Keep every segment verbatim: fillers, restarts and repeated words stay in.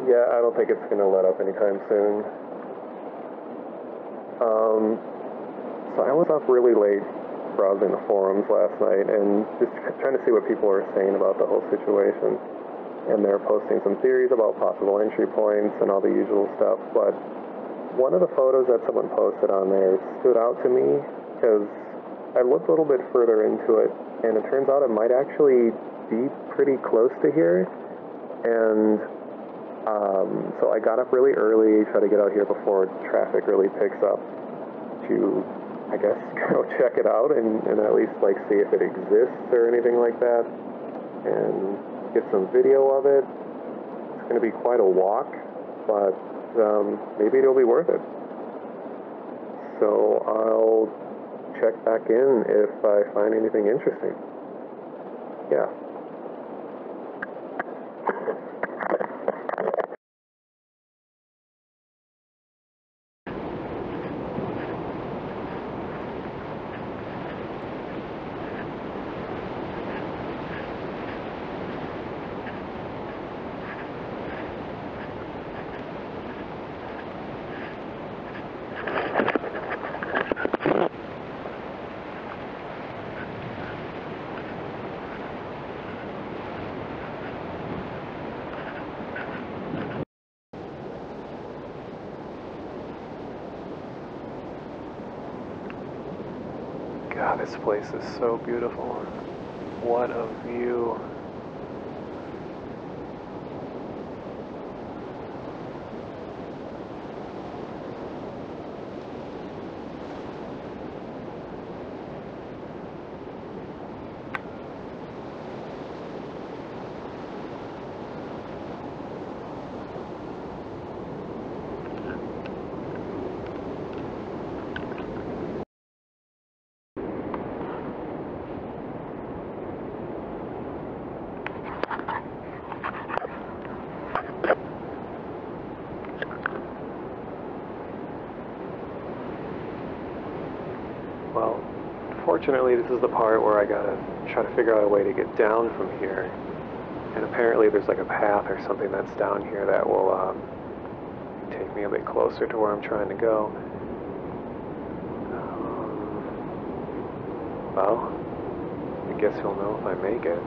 Yeah, I don't think it's going to let up anytime soon. Um, so I was up really late browsing the forums last night and just trying to see what people are saying about the whole situation. And they're posting some theories about possible entry points and all the usual stuff, but one of the photos that someone posted on there stood out to me because I looked a little bit further into it, and it turns out it might actually be pretty close to here. And um, so I got up really early, tried to get out here before traffic really picks up to, I guess, go check it out and, and at least like see if it exists or anything like that, and get some video of it. It's going to be quite a walk, but um, maybe it'll be worth it. So I'll check back in if I find anything interesting. Yeah. God, this place is so beautiful. What a view. Well, fortunately, this is the part where I gotta try to figure out a way to get down from here. And apparently there's like a path or something that's down here that will um, take me a bit closer to where I'm trying to go. Um, well, I guess he'll know if I make it.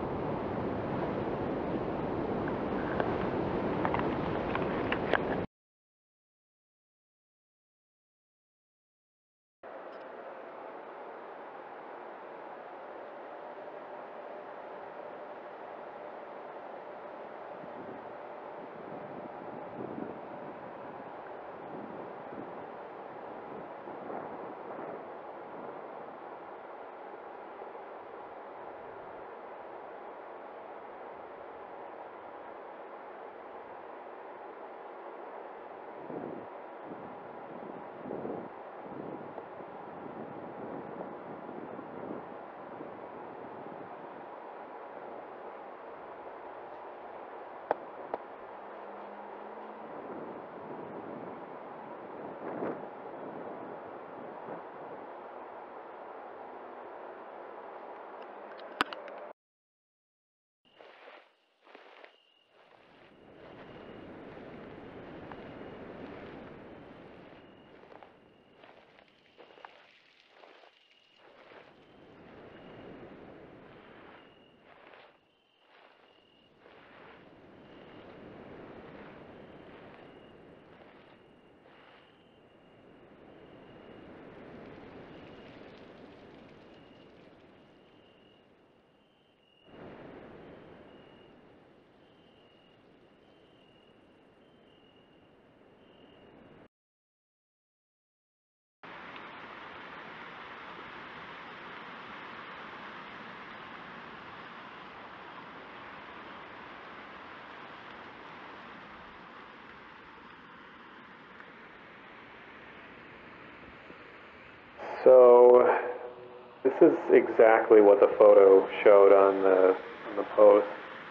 So this is exactly what the photo showed on the on the post.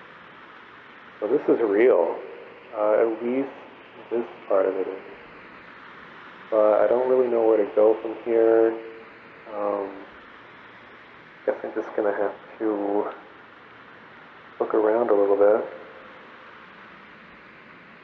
So this is real. Uh, at least this part of it is. But I don't really know where to go from here. Um, I guess I'm just gonna have to look around a little bit.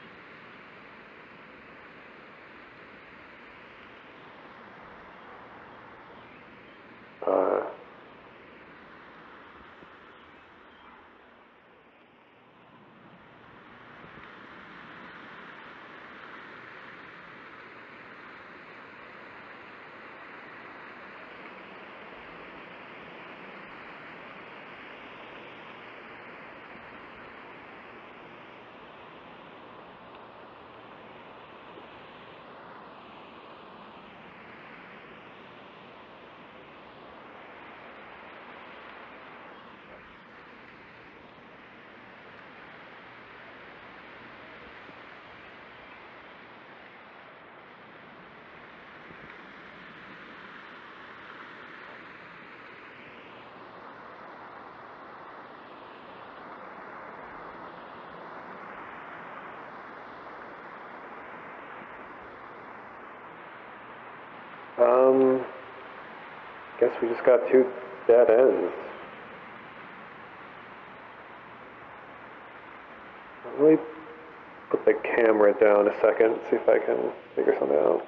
Um, guess we just got two dead ends. Let me put the camera down a second, see if I can figure something out.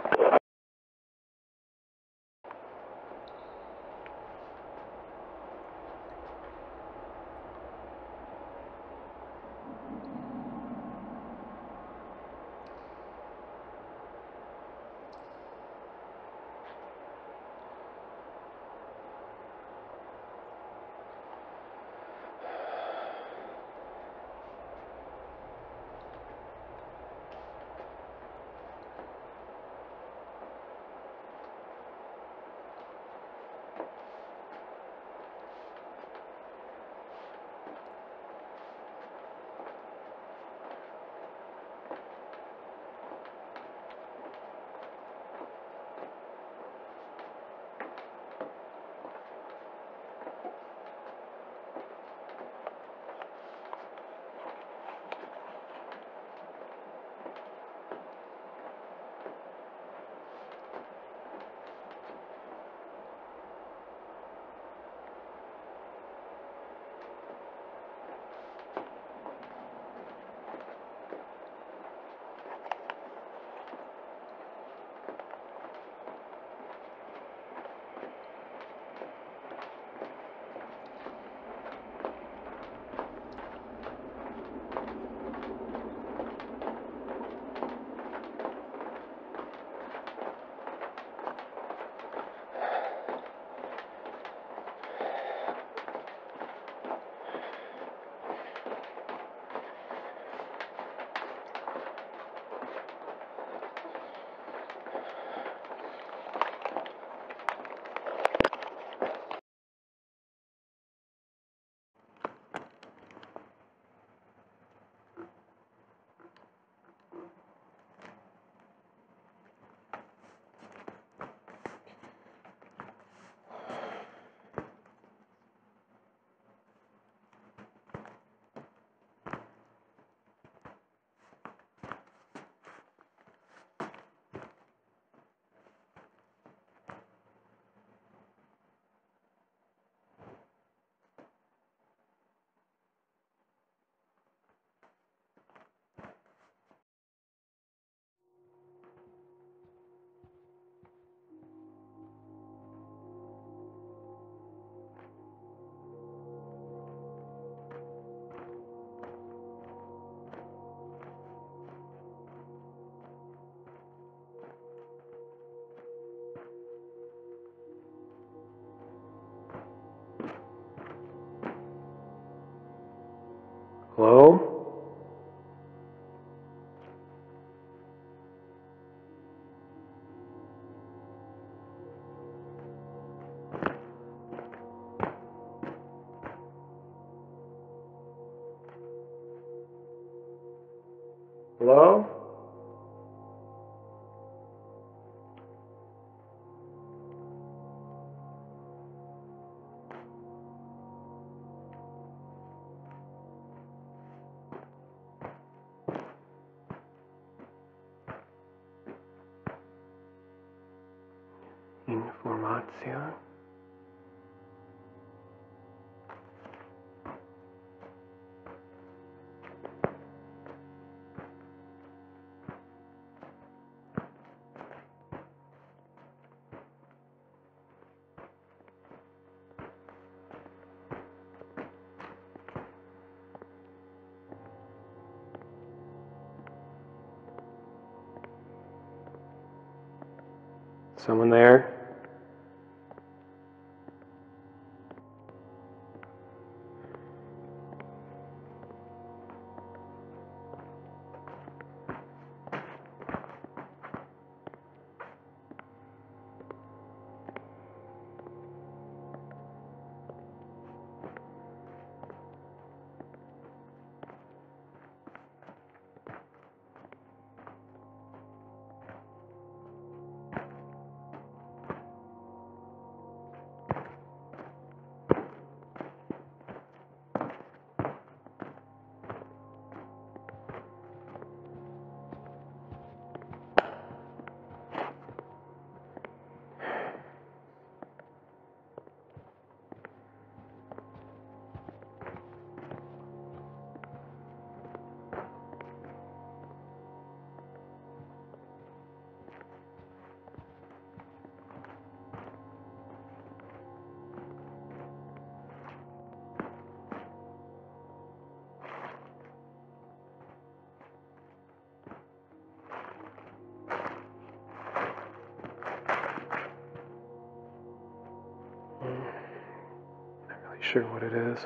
Hello? Hello? Information. Someone there? really sure what it is.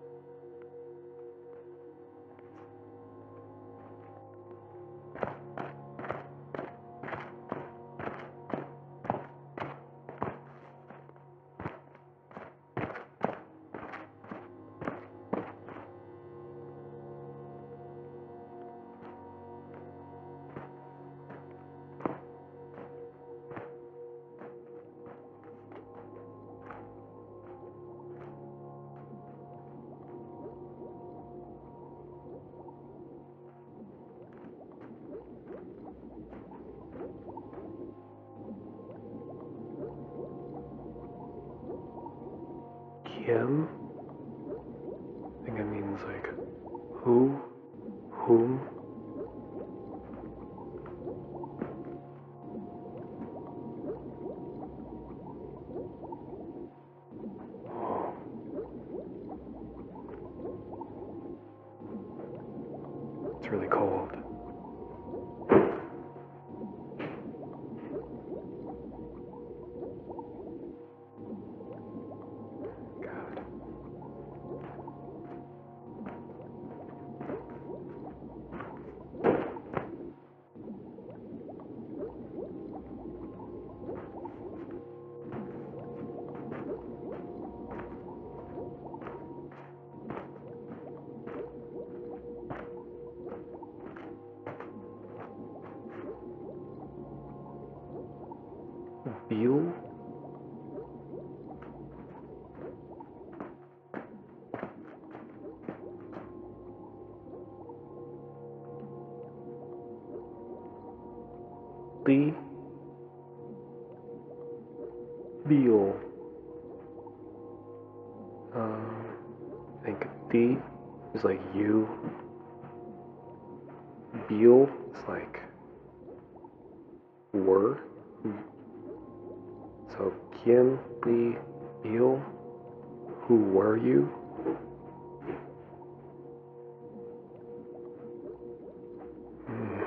Kim? I think it means like who, whom. Oh. It's really cold. Beal? Lee? Beal. Um, I think D is like you. Beal is like were. So Kim, Lee, Beal, who were you? Hmm.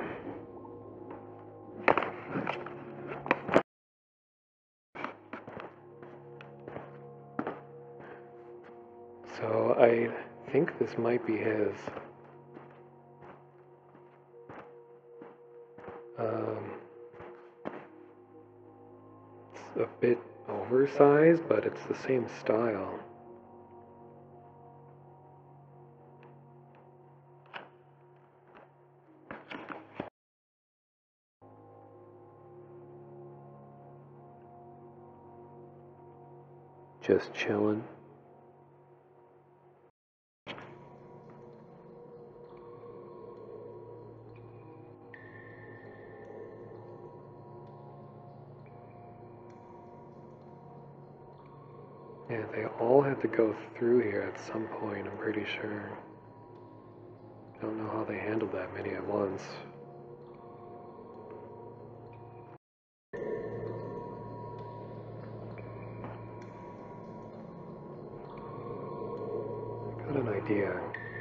So I think this might be his. Um, it's a bit oversized, but it's the same style. Just chillin'. Yeah, they all had to go through here at some point, I'm pretty sure. I don't know how they handled that many at once. Got an idea.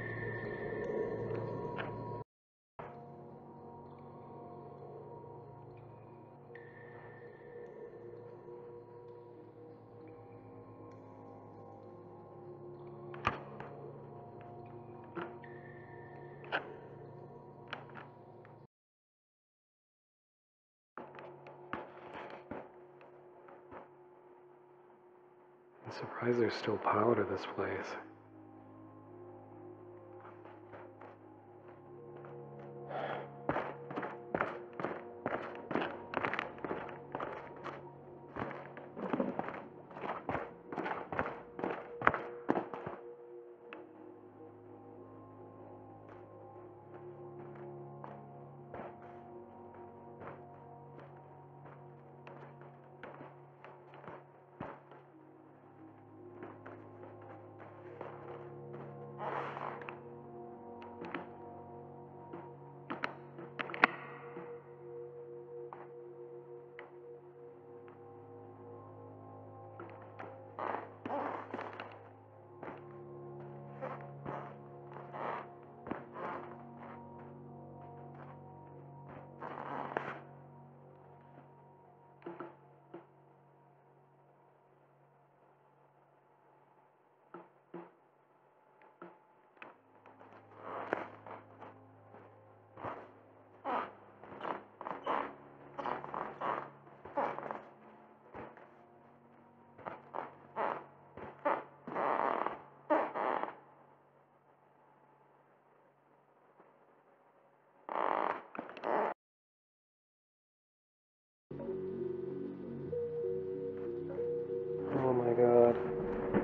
I'm surprised there's still power to this place.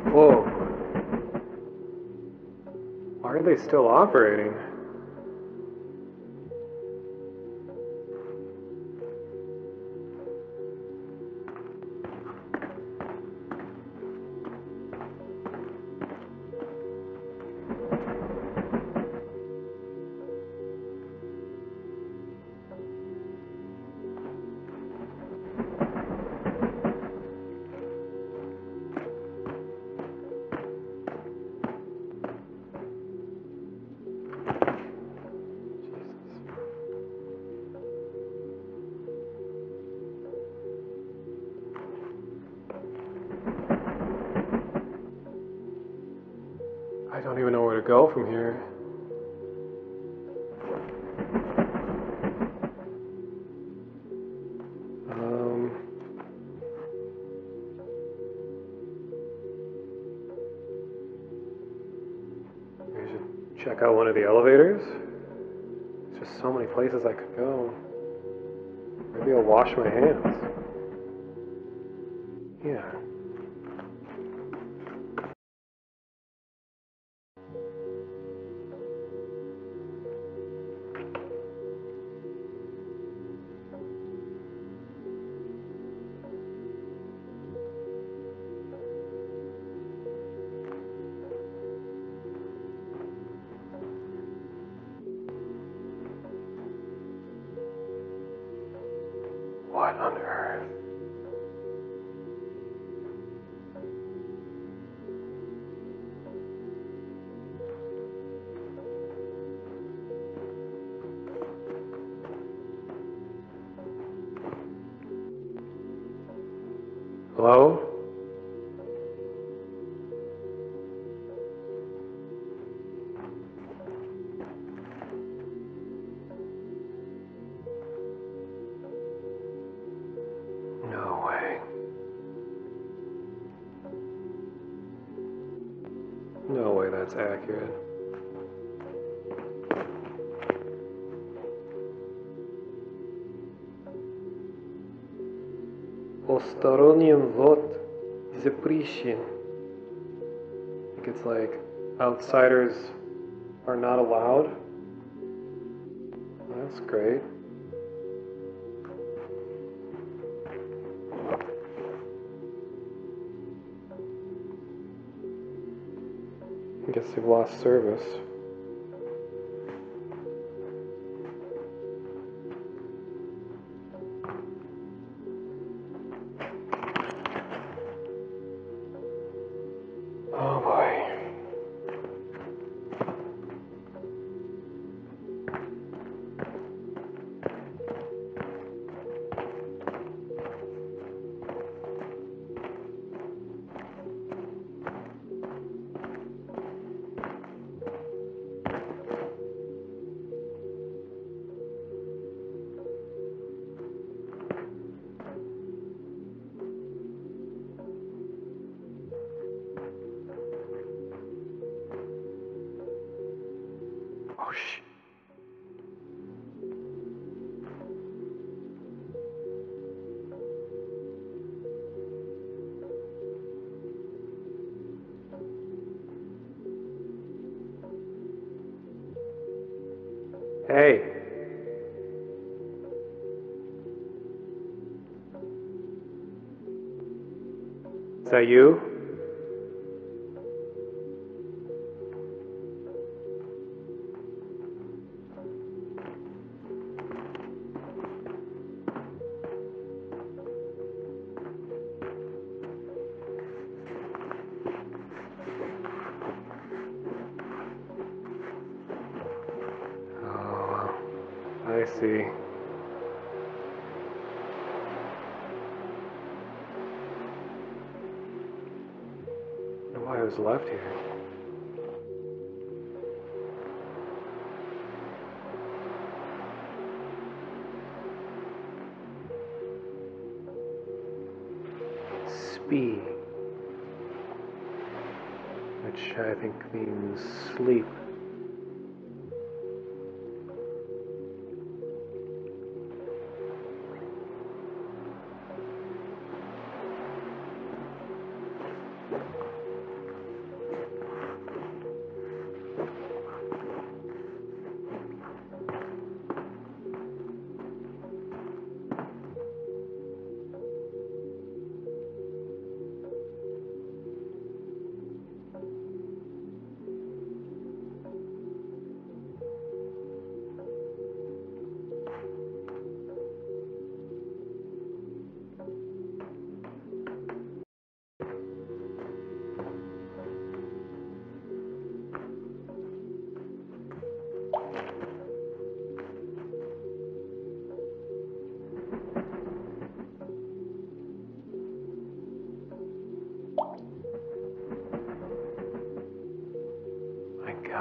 Whoa. Why are they still operating? I don't even know where to go from here. Um, I should check out one of the elevators. There's just so many places I could go. Maybe I'll wash my hands. Yeah. What on earth? Hello? No way. No way that's accurate. Посторонним вход запрещен. I think it's like outsiders are not allowed. That's great. I guess they've lost service. Oh boy. Oh shit. Hey. Is that you? Oh, I see. I don't know why I was left here. Spee, which I think means sleep.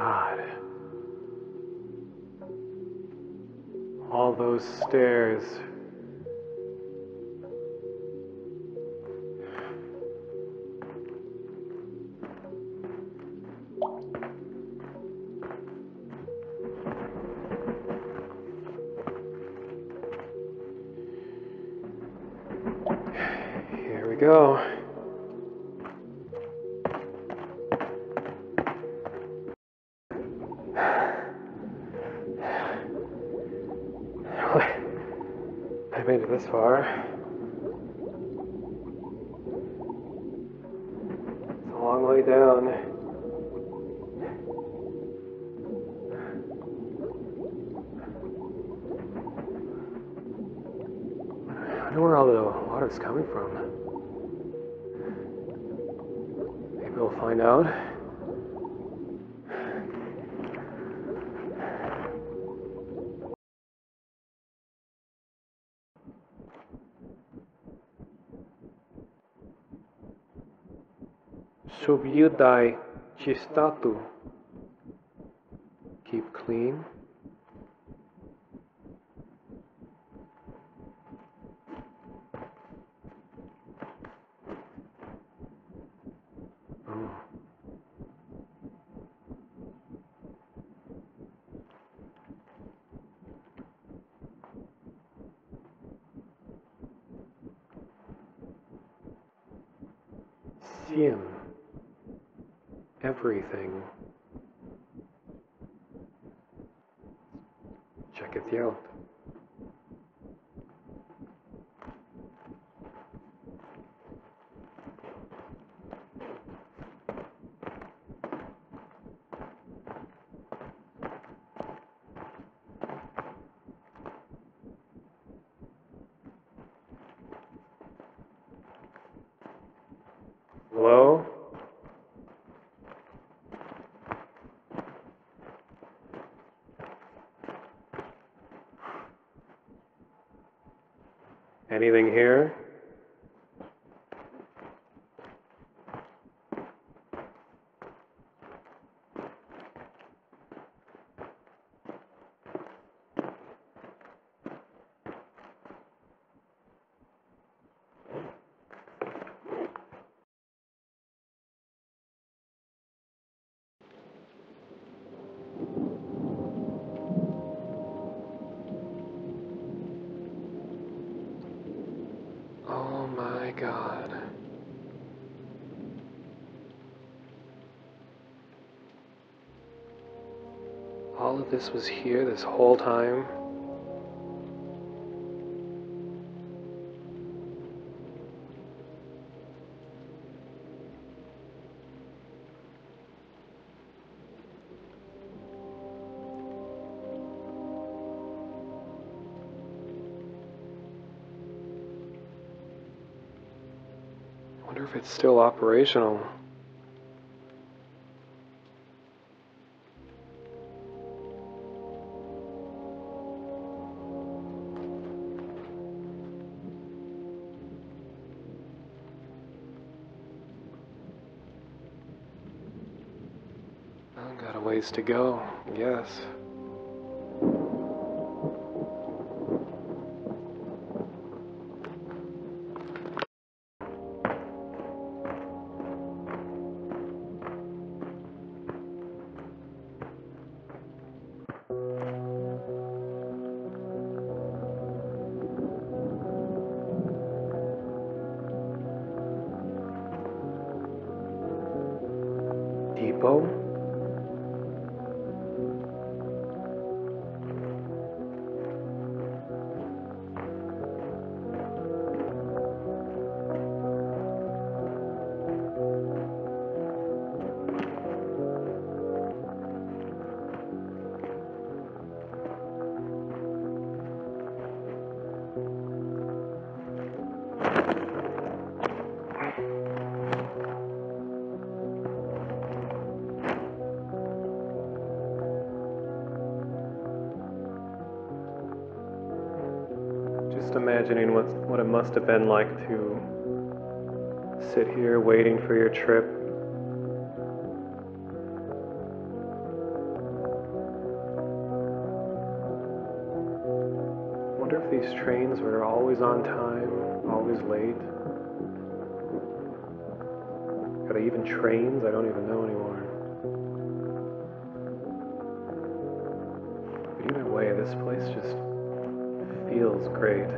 God. All those stairs. Here we go. I made it this far. It's a long way down. I wonder where all the water's coming from. Maybe we'll find out. Subhyudai Chistatu. Keep clean. Oh. Siem. Everything. Check it out. Hello? Anything here? Oh my God. All of this was here this whole time. I wonder if it's still operational. Well, got a ways to go, I guess. Depot? Just imagining what, what it must have been like to sit here waiting for your trip. these trains were always on time, always late. Got even trains I don't even know anymore. But either way, this place just feels great.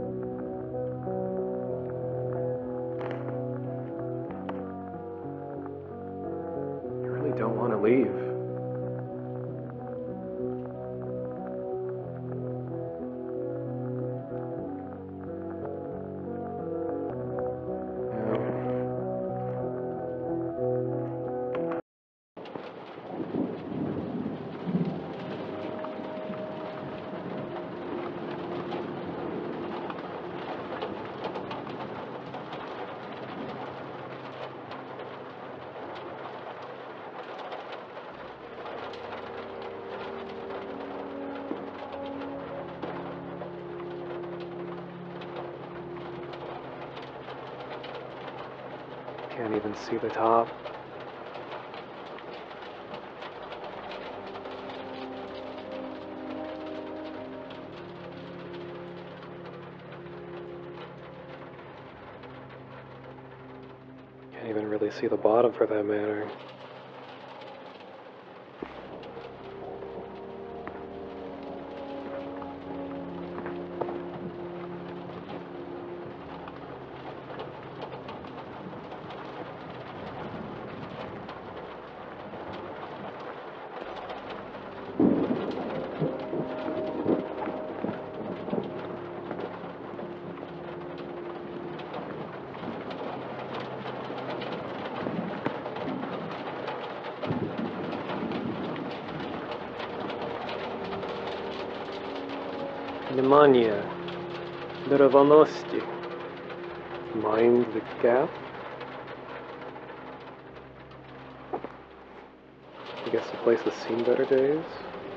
I really don't want to leave. Can't even see the top. Can't even really see the bottom for that matter. Внимание! Нервоности. Mind the gap. I guess the place has seen better days.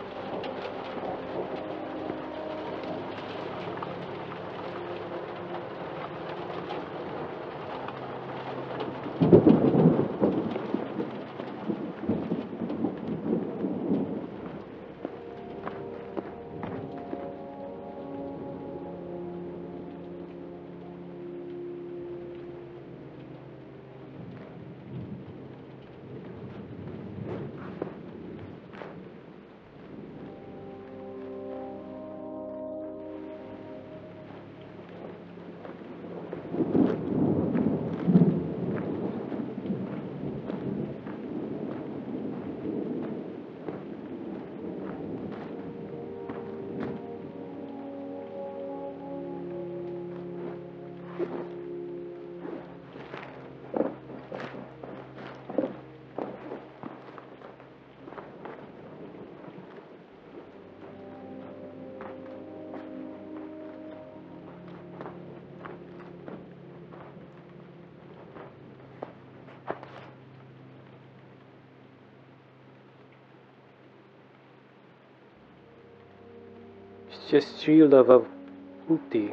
Счастливого пути.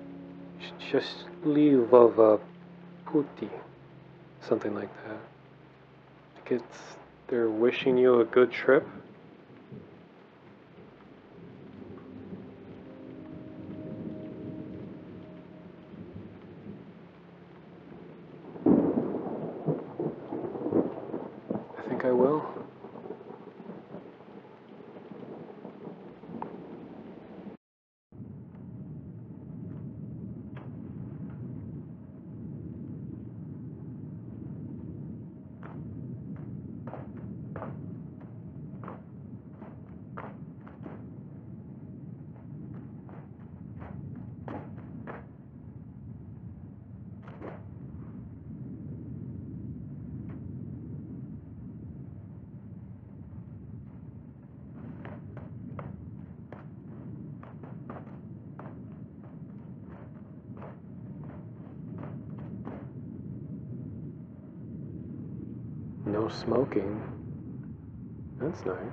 Счастливого пути. Something like that. Like it's, they're wishing you a good trip. I think I will. No smoking. That's nice.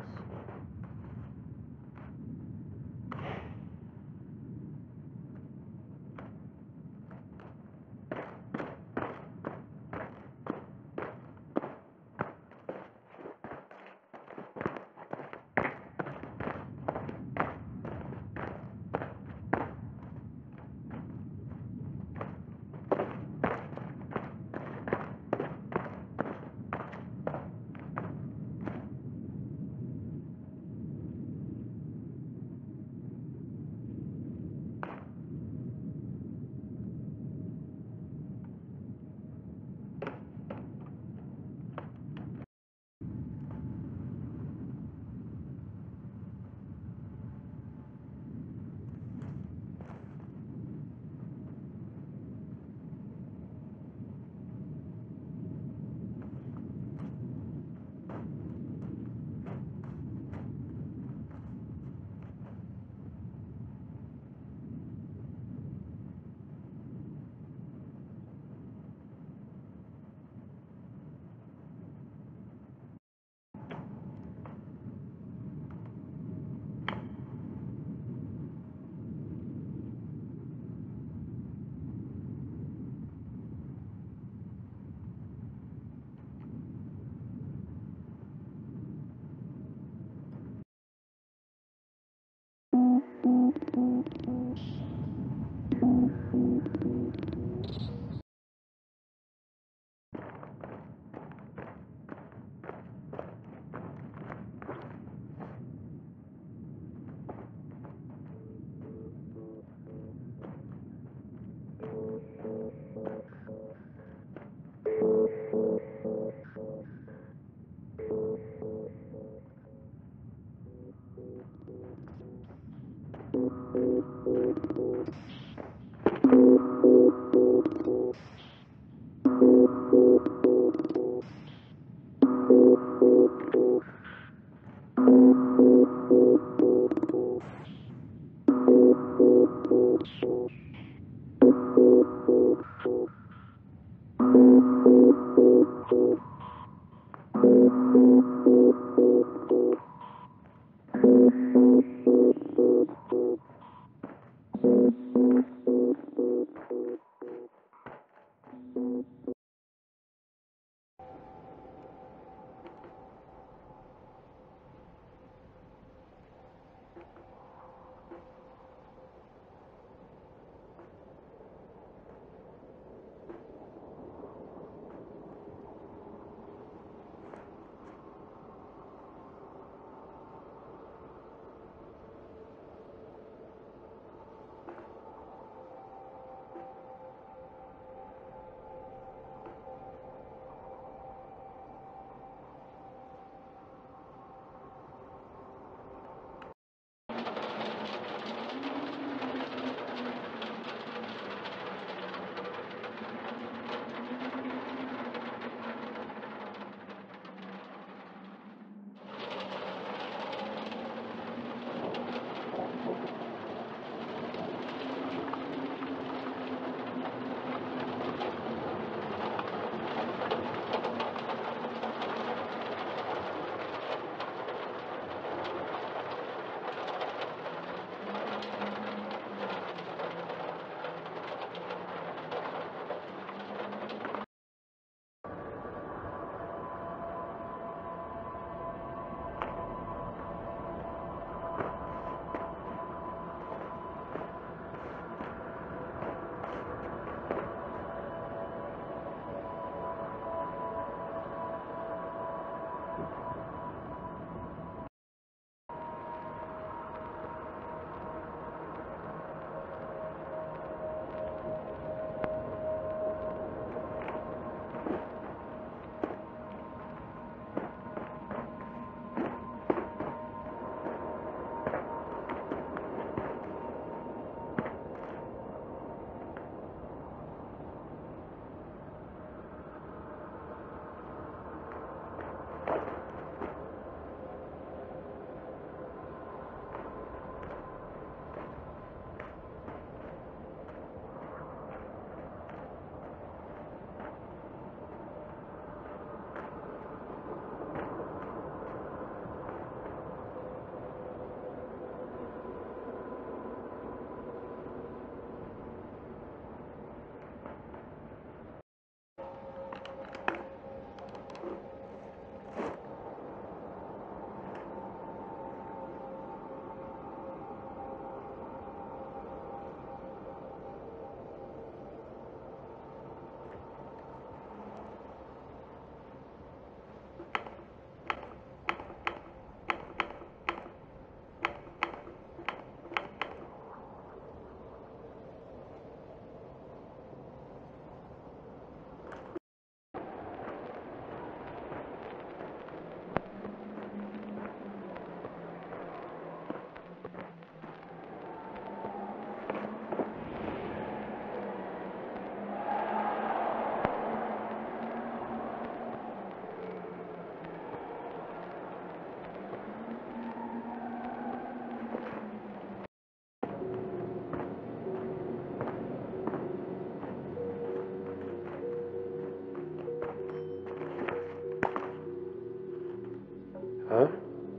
Huh?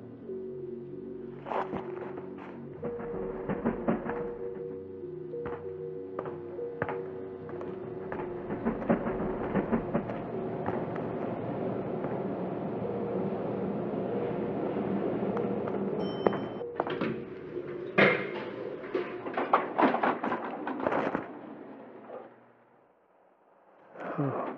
Oh.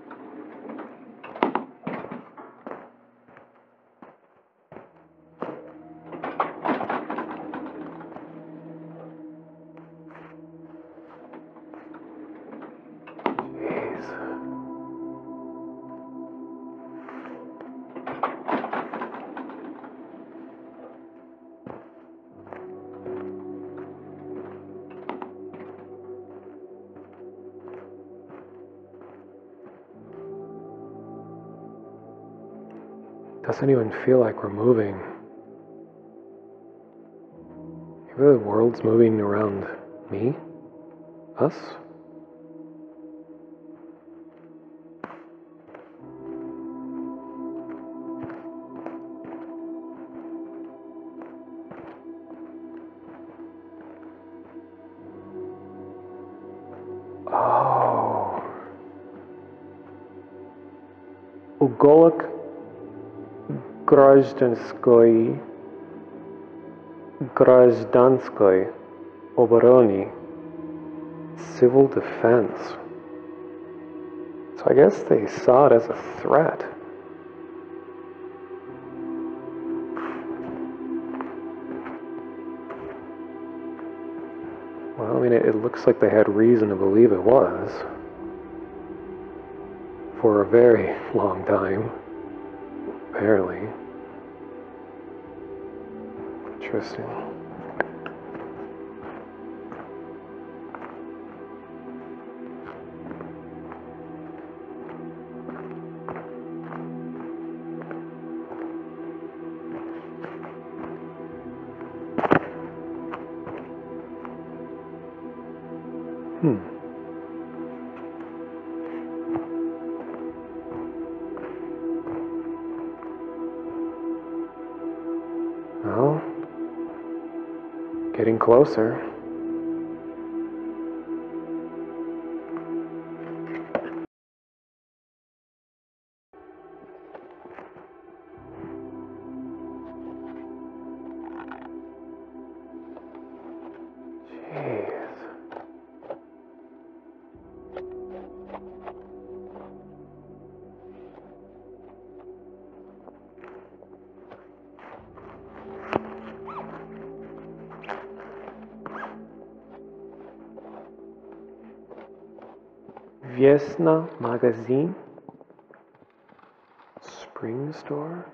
Doesn't even feel like we're moving. Maybe the world's moving around me? Us? Oh. Уголок гражданской гражданской обороны, civil defense. So I guess they saw it as a threat. Well, I mean, it, it looks like they had reason to believe it was. For a very long time, apparently. Interesting. Hmm. Well, getting closer. Jeez. Wiesna Magazine. Spring store.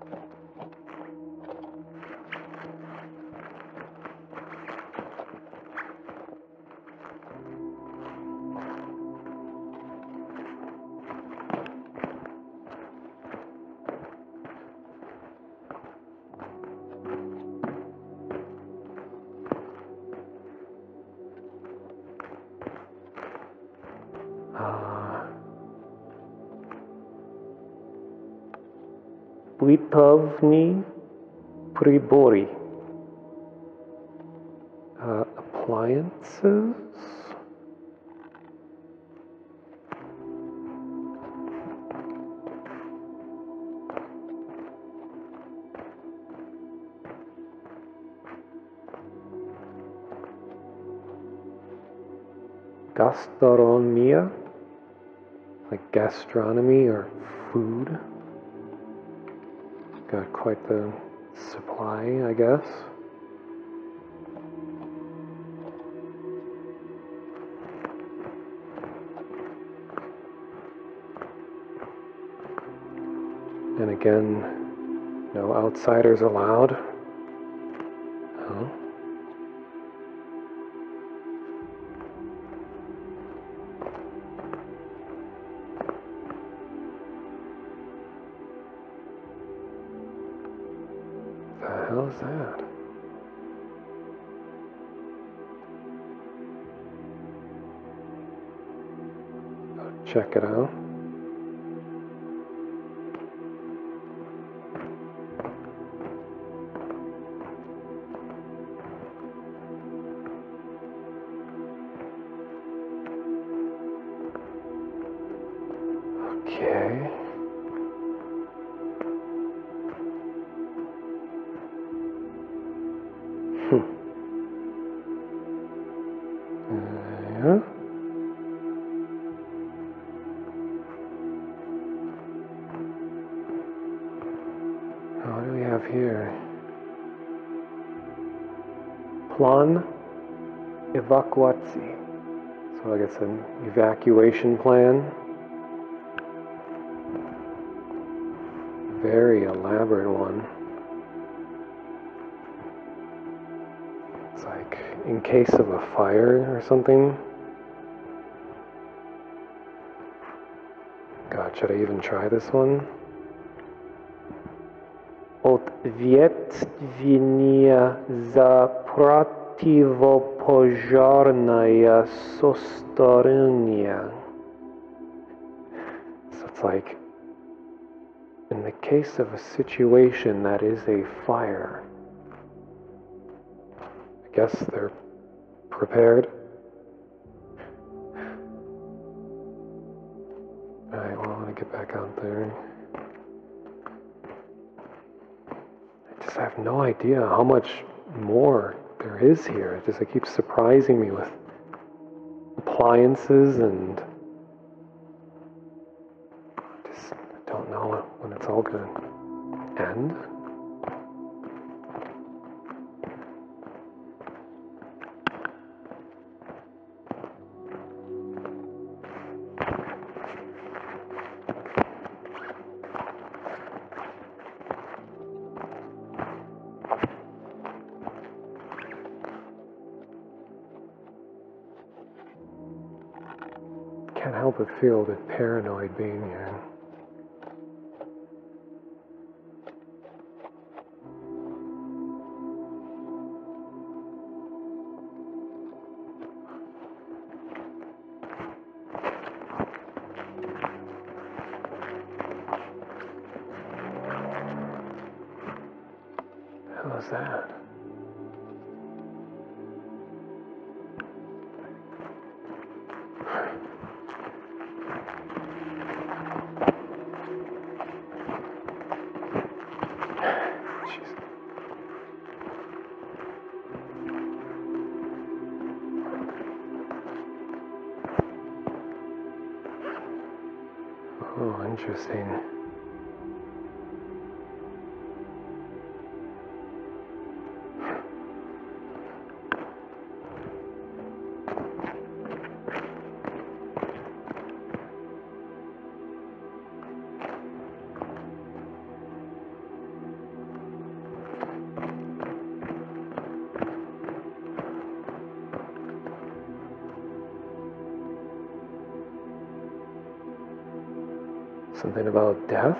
Plitovny Pribori. Uh, appliances. Gastronomia, like gastronomy or food. Got quite the supply, I guess. And again, no outsiders allowed. Oh. The hell is that? Go check it out. Okay. Hmm. Uh, yeah. What do we have here? Plan evacuacji. So I guess an evacuation plan. Very elaborate one. It's like in case of a fire or something. God, should I even try this one? Ответственная за противопожарное состояние. So it's like, in the case of a situation that is a fire, I guess they're prepared. Alright, well, I want to get back out there. I just have no idea how much more there is here. It just it keeps surprising me with appliances and just don't know when it's all going to end. Can't help but feel a bit paranoid being here. What the hell is that? Oh, interesting. Something about death?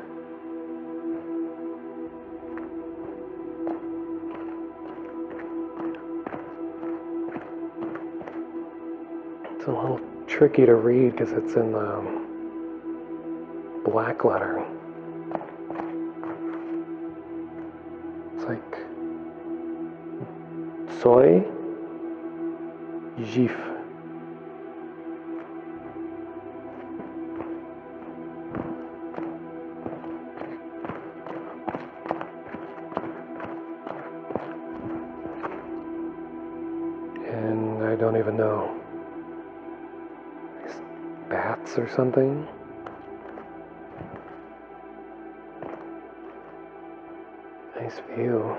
It's a little tricky to read because it's in the black letter. It's like soy juif. And I don't even know. These bats or something? Nice view.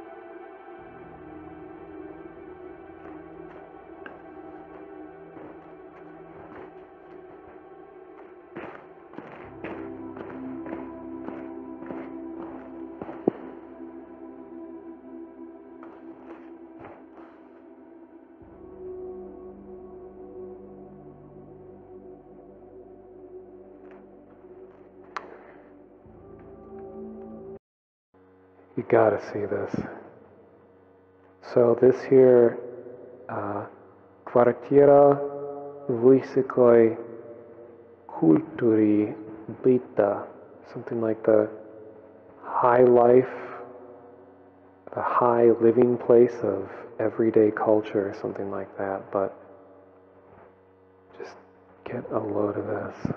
You gotta see this. So this here, uh, Kvartiera Vysokoj Kultury Byta, something like the high life, the high living place of everyday culture, something like that, but just get a load of this.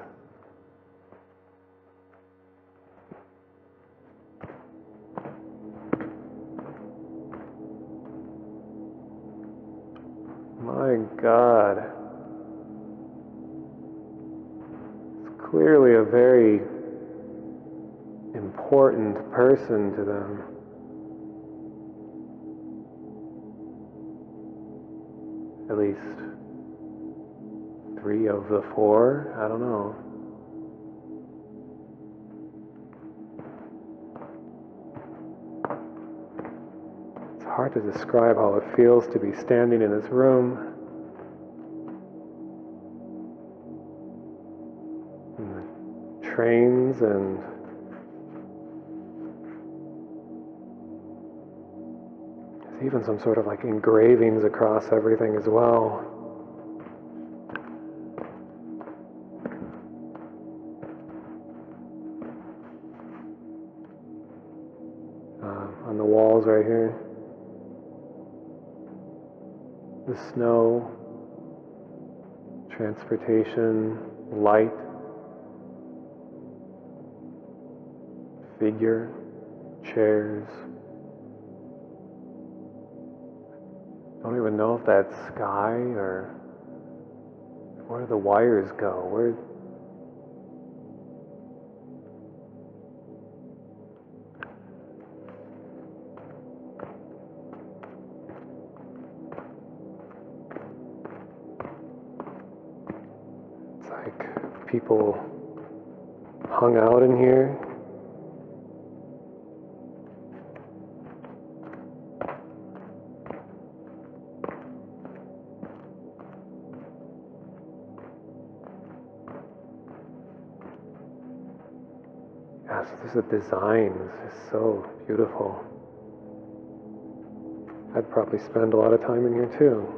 My God. It's clearly a very important person to them. At least three of the four? I don't know. It's hard to describe how it feels to be standing in this room. And the trains and there's even some sort of like engravings across everything as well. Uh, on the walls right here. The snow, transportation, light, figure, chairs. Don't even know if that's sky or where do the wires go? Where? It's like people hung out in here. Yeah, so this is the design. This is so beautiful. I'd probably spend a lot of time in here too.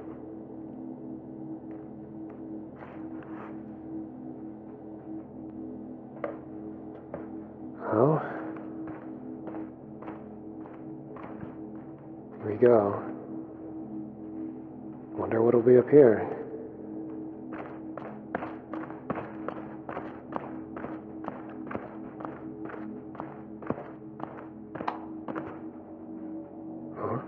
Well, here we go. Wonder what'll be up here. Huh?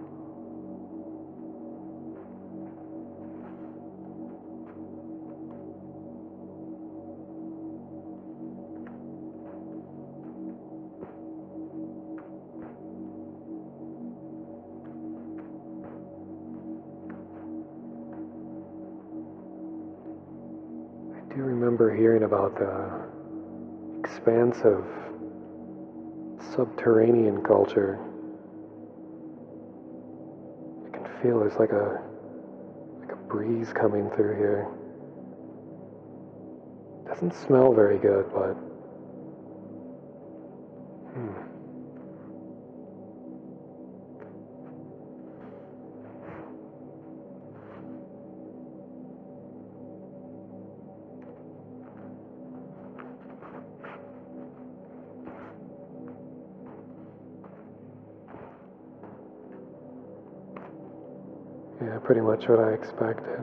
I do remember hearing about the expansive subterranean culture. I can feel there's like a like a breeze coming through here. That Doesn't smell very good, but hmm. Yeah, pretty much what I expected.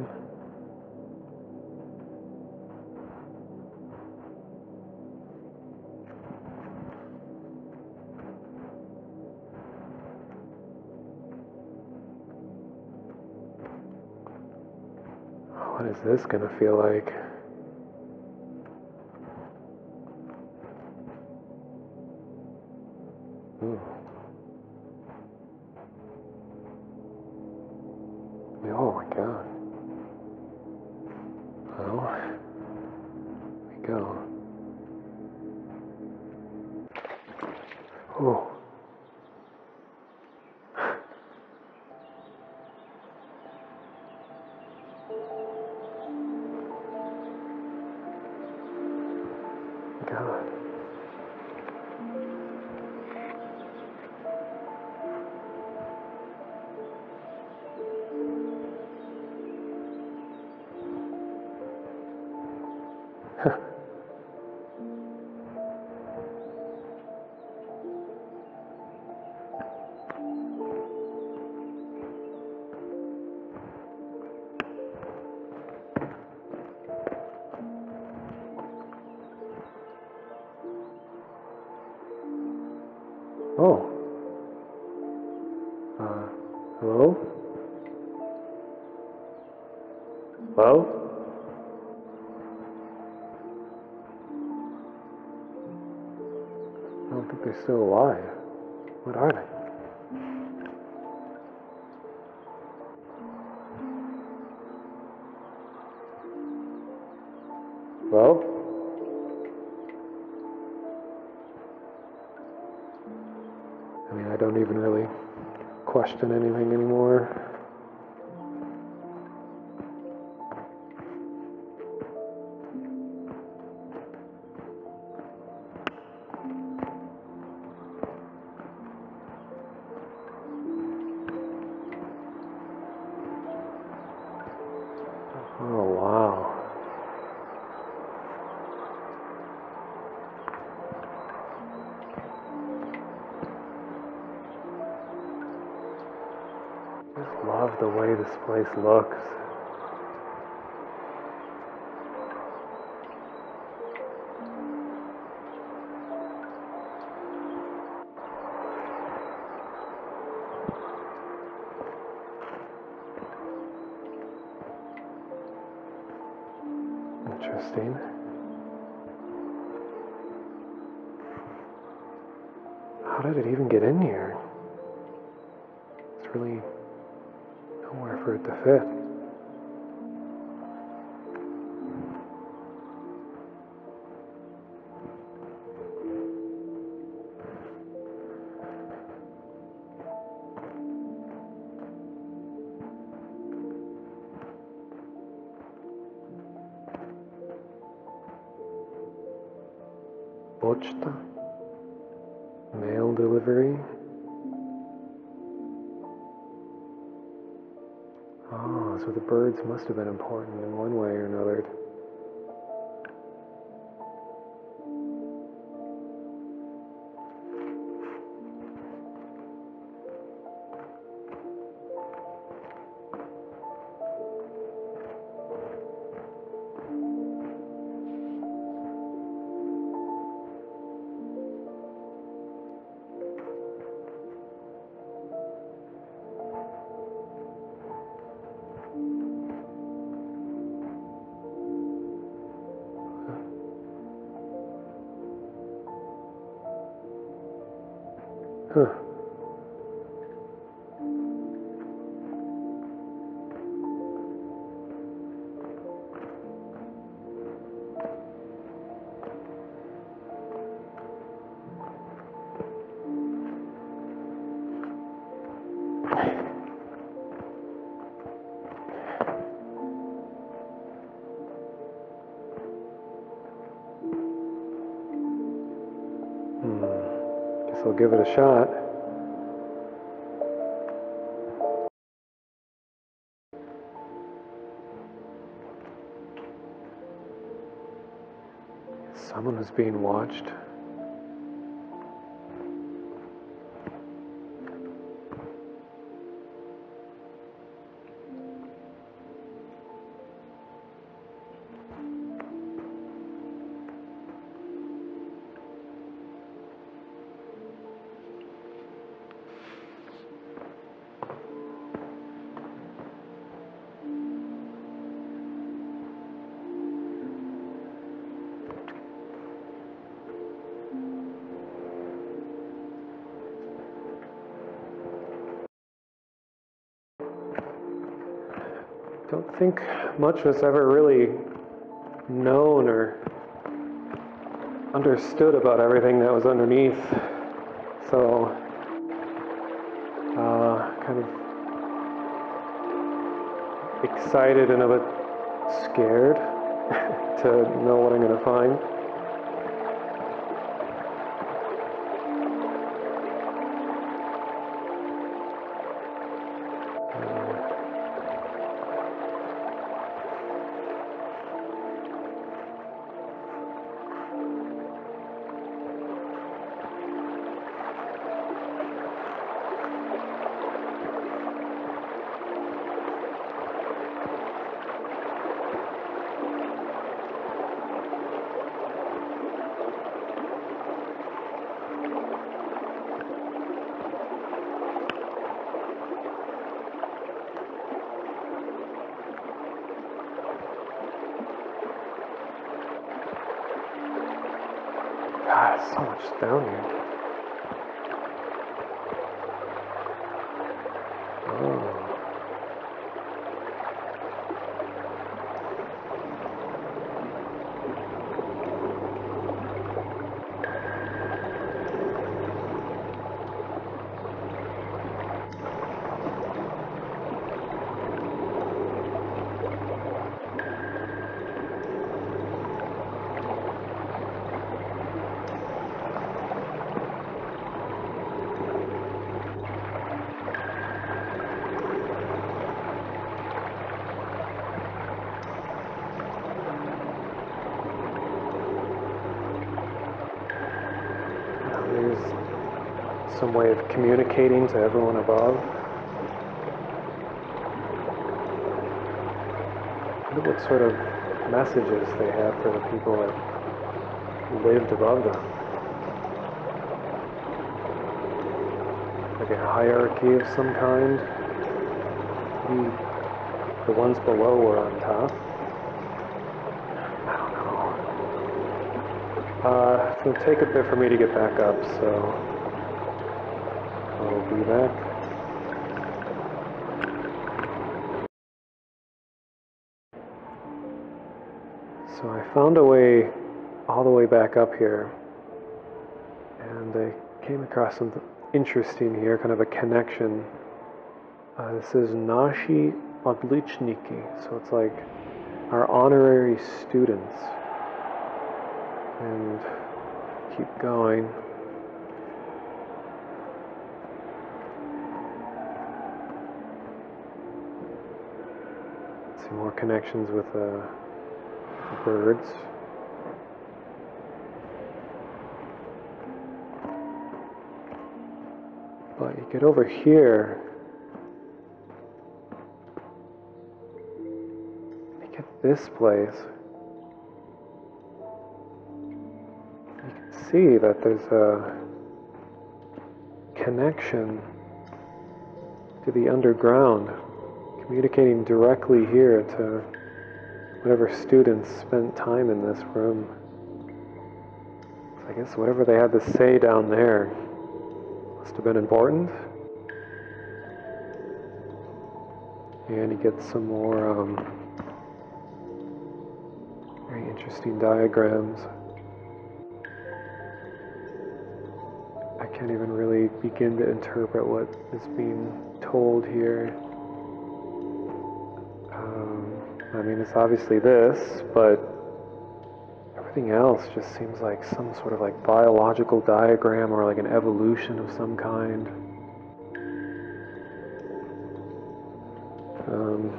What is this gonna feel like? Ooh. Oh my god. Well, here we go. Oh. God. Oh. Uh, hello? Hello? I don't think they're still alive. What are they? Hello? I mean, I don't even really question anything anymore. Oh, wow. I just love the way this place looks. Interesting. How did it even get in here? It's really nowhere for it to fit. Pochta? Mail delivery? Oh, so the birds must have been important in one way or another. Huh. Guess I'll give it a shot. Someone was being watched. Don't think much was ever really known or understood about everything that was underneath. So, uh, kind of excited and a bit scared to know what I'm going to find. God, so much down here. Oh. There's some way of communicating to everyone above. I wonder what sort of messages they have for the people that lived above them. Like a hierarchy of some kind. Maybe the ones below were on top. Uh, it's going to take a bit for me to get back up, so I'll be back. So I found a way all the way back up here, and I came across something interesting here, kind of a connection. Uh, this is Nashi Odlichniki, so it's like our honorary students. And keep going. See more connections with uh, birds. But you get over here, you get this place. See that there's a connection to the underground, communicating directly here to whatever students spent time in this room. So I guess whatever they had to say down there must have been important. And you get some more um, very interesting diagrams. I can't even really begin to interpret what is being told here. Um, I mean, it's obviously this, but everything else just seems like some sort of like biological diagram or like an evolution of some kind. Um,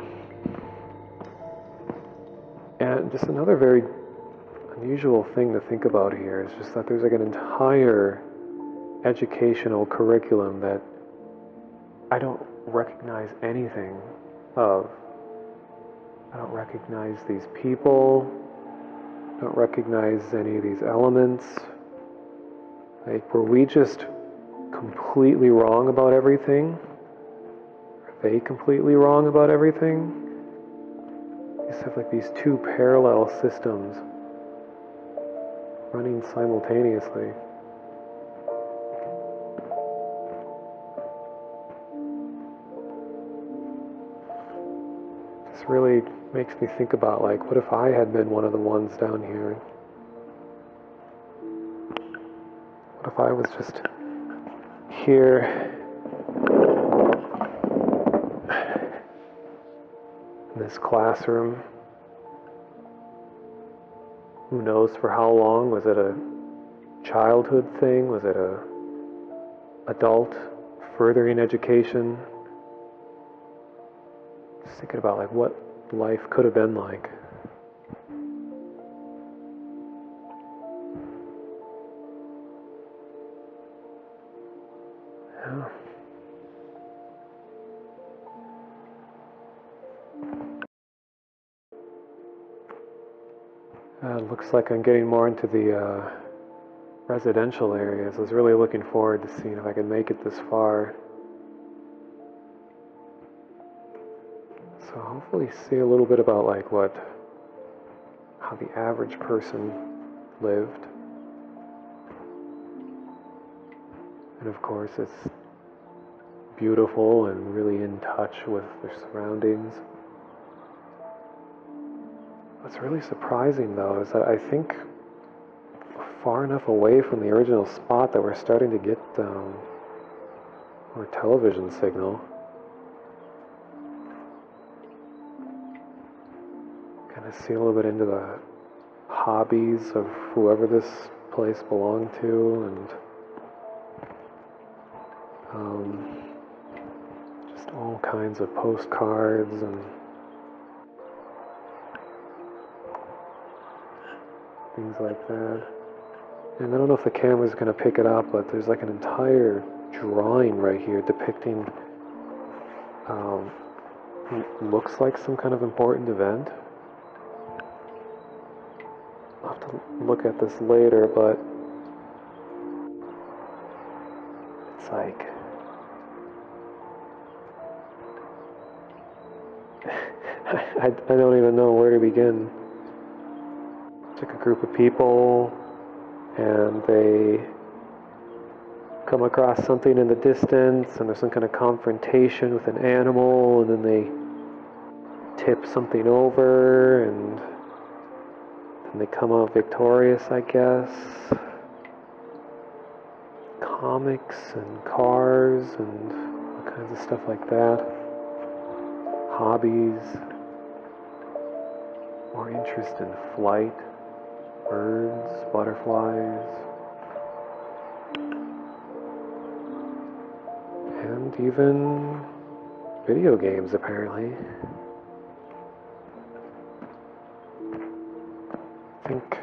and just another very unusual thing to think about here is just that there's like an entire educational curriculum that I don't recognize anything of. I don't recognize these people. I don't recognize any of these elements. Like, were we just completely wrong about everything? Are they completely wrong about everything? You just have like these two parallel systems running simultaneously. This really makes me think about, like, what if I had been one of the ones down here? What if I was just here in this classroom? Who knows for how long? Was it a childhood thing? Was it a adult furthering education? Just thinking about like what life could have been like. Yeah. Uh, looks like I'm getting more into the uh, residential areas. I was really looking forward to seeing if I could make it this far. So hopefully see a little bit about like what, how the average person lived. And of course it's beautiful and really in touch with their surroundings. What's really surprising though is that I think far enough away from the original spot that we're starting to get um, our television signal. Kind of see a little bit into the hobbies of whoever this place belonged to, and um, just all kinds of postcards and things like that. And I don't know if the camera's going to pick it up, but there's like an entire drawing right here depicting um, looks like some kind of important event. I'll have to look at this later, but it's like I, I don't even know where to begin. It's like a group of people and they come across something in the distance and there's some kind of confrontation with an animal, and then they tip something over and and they come out victorious, I guess. Comics and cars and all kinds of stuff like that. Hobbies. More interest in flight. Birds, butterflies. And even video games, apparently. I think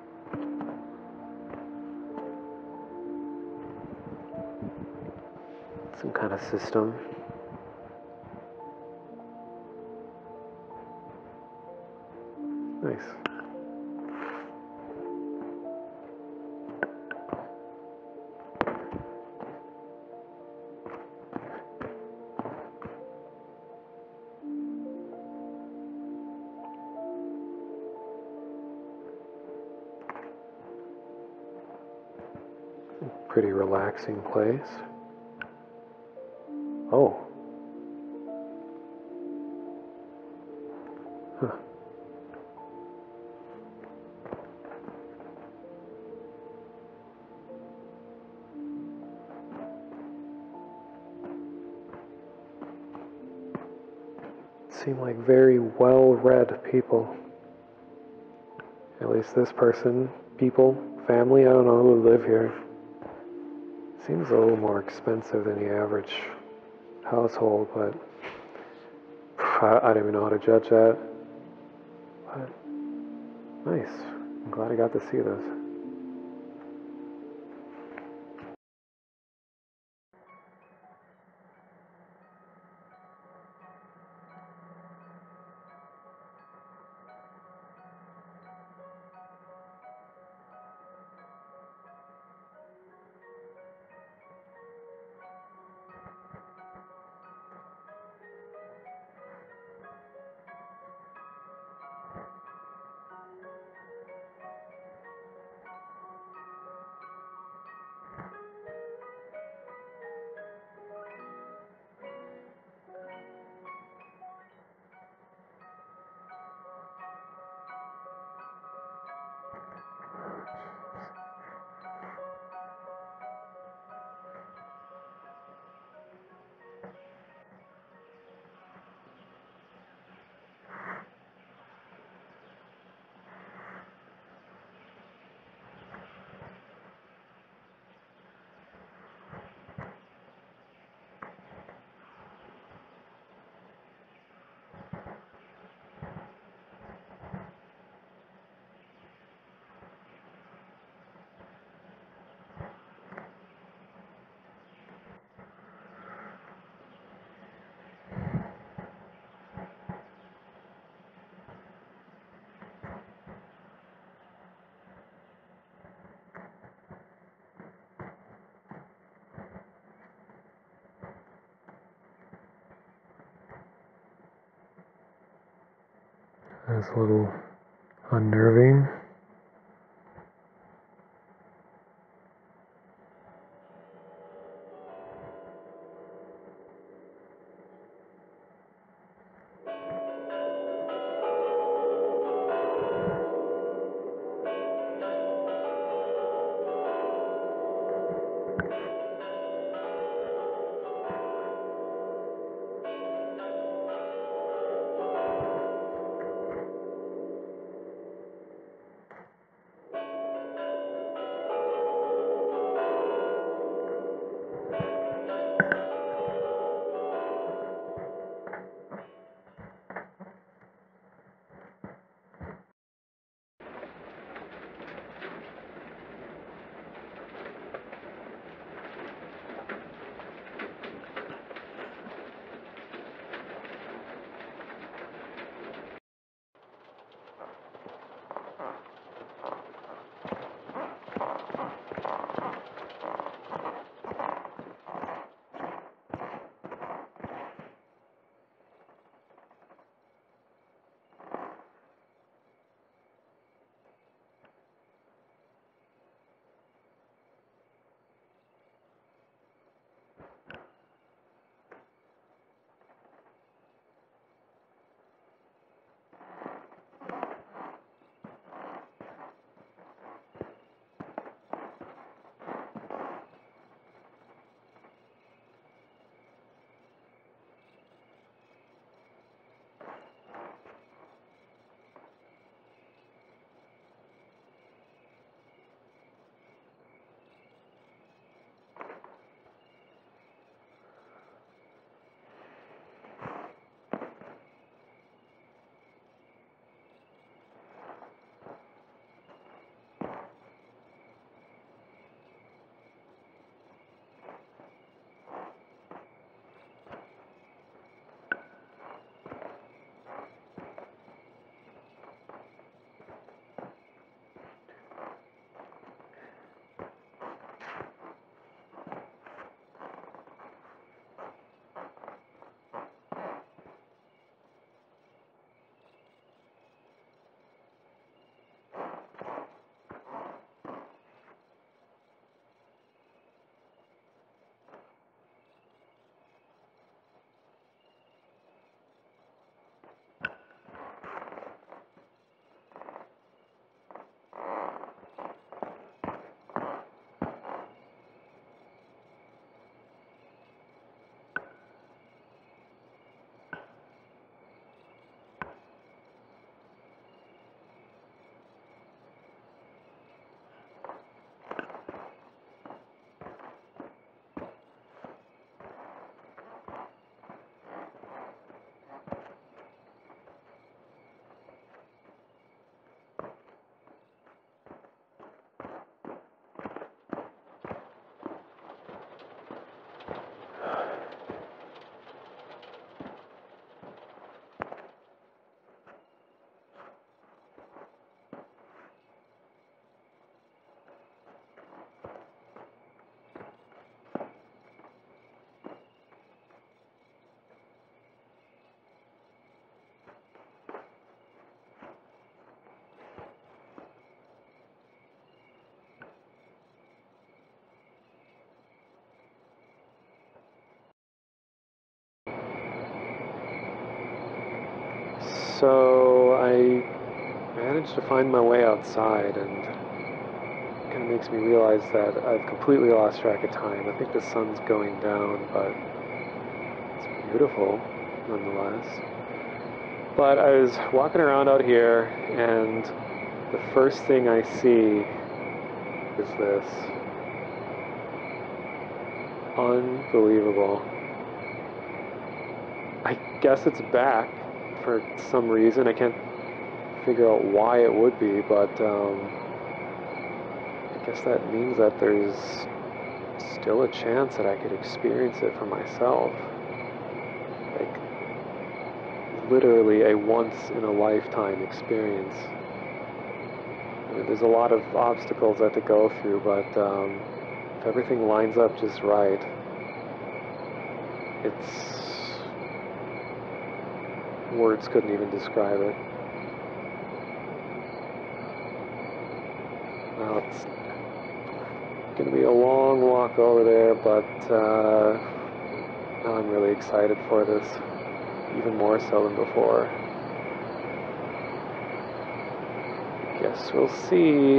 some kind of system. Nice. Pretty relaxing place. Oh. Huh. Seem like very well-read people. At least this person, people, family, I don't know who would live here. Seems a little more expensive than the average household, but I, I don't even know how to judge that. But nice. I'm glad I got to see this. That's a little unnerving. So I managed to find my way outside, and it kind of makes me realize that I've completely lost track of time. I think the sun's going down, but it's beautiful nonetheless. But I was walking around out here, and the first thing I see is this. Unbelievable. I guess it's back for some reason. I can't figure out why it would be, but um, I guess that means that there's still a chance that I could experience it for myself. Like, literally a once-in-a-lifetime experience. I mean, there's a lot of obstacles I have to go through, but um, if everything lines up just right, it's... words couldn't even describe it. Well, it's going to be a long walk over there, but uh, now I'm really excited for this, even more so than before. Guess we'll see.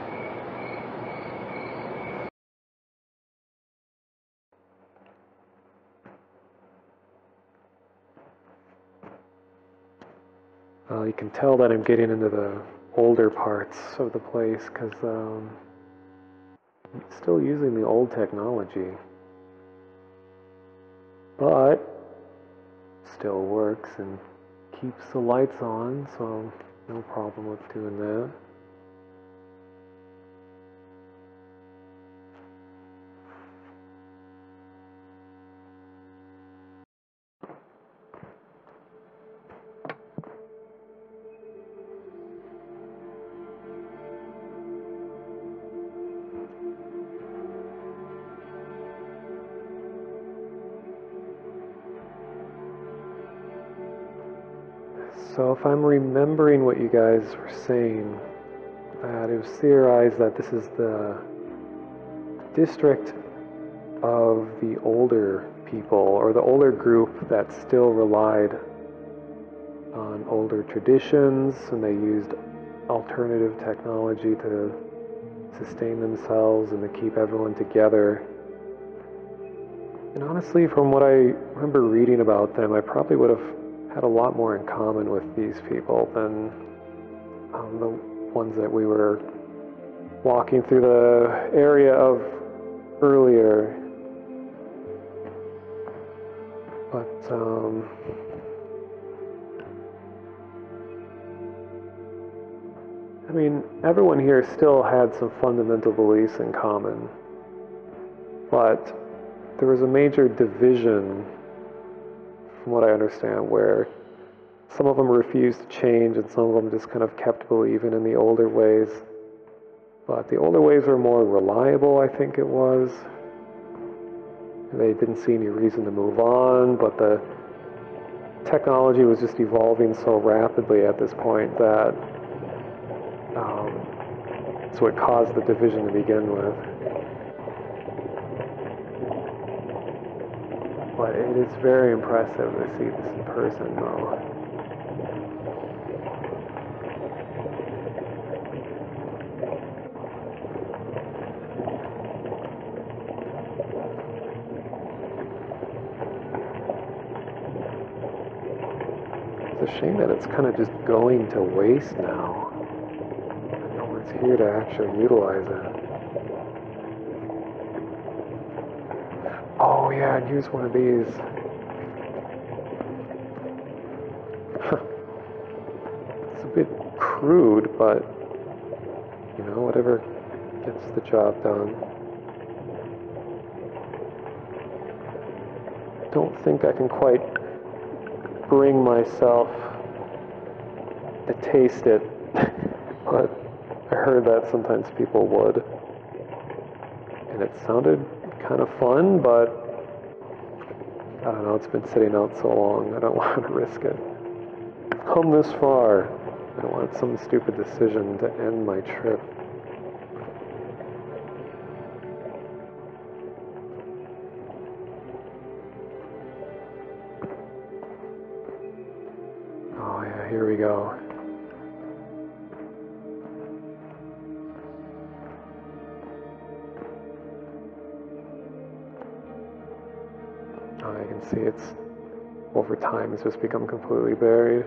Well, you can tell that I'm getting into the older parts of the place because um, I'm still using the old technology, but still works and keeps the lights on, so no problem with doing that. So if I'm remembering what you guys were saying, that it was theorized that this is the district of the older people, or the older group that still relied on older traditions, and they used alternative technology to sustain themselves and to keep everyone together. And honestly, from what I remember reading about them, I probably would have had a lot more in common with these people than um, the ones that we were walking through the area of earlier. But, um... I mean, everyone here still had some fundamental beliefs in common. But there was a major division, from what I understand, where some of them refused to change and some of them just kind of kept believing in the older ways. But the older ways were more reliable, I think it was. They didn't see any reason to move on, but the technology was just evolving so rapidly at this point that um, it's what caused the division to begin with. But it is very impressive to see this in person, though. It's a shame that it's kind of just going to waste now. And no one's here to actually utilize it. Oh yeah, and here's one of these. It's a bit crude, but you know, whatever gets the job done. Don't think I can quite bring myself to taste it, but I heard that sometimes people would. And it sounded kind of fun, but I don't know, it's been sitting out so long, I don't want to risk it. I've come this far. I don't want some stupid decision to end my trip. Oh, Oh yeah, here we go. Oh, I can see it's, over time, it's just become completely buried.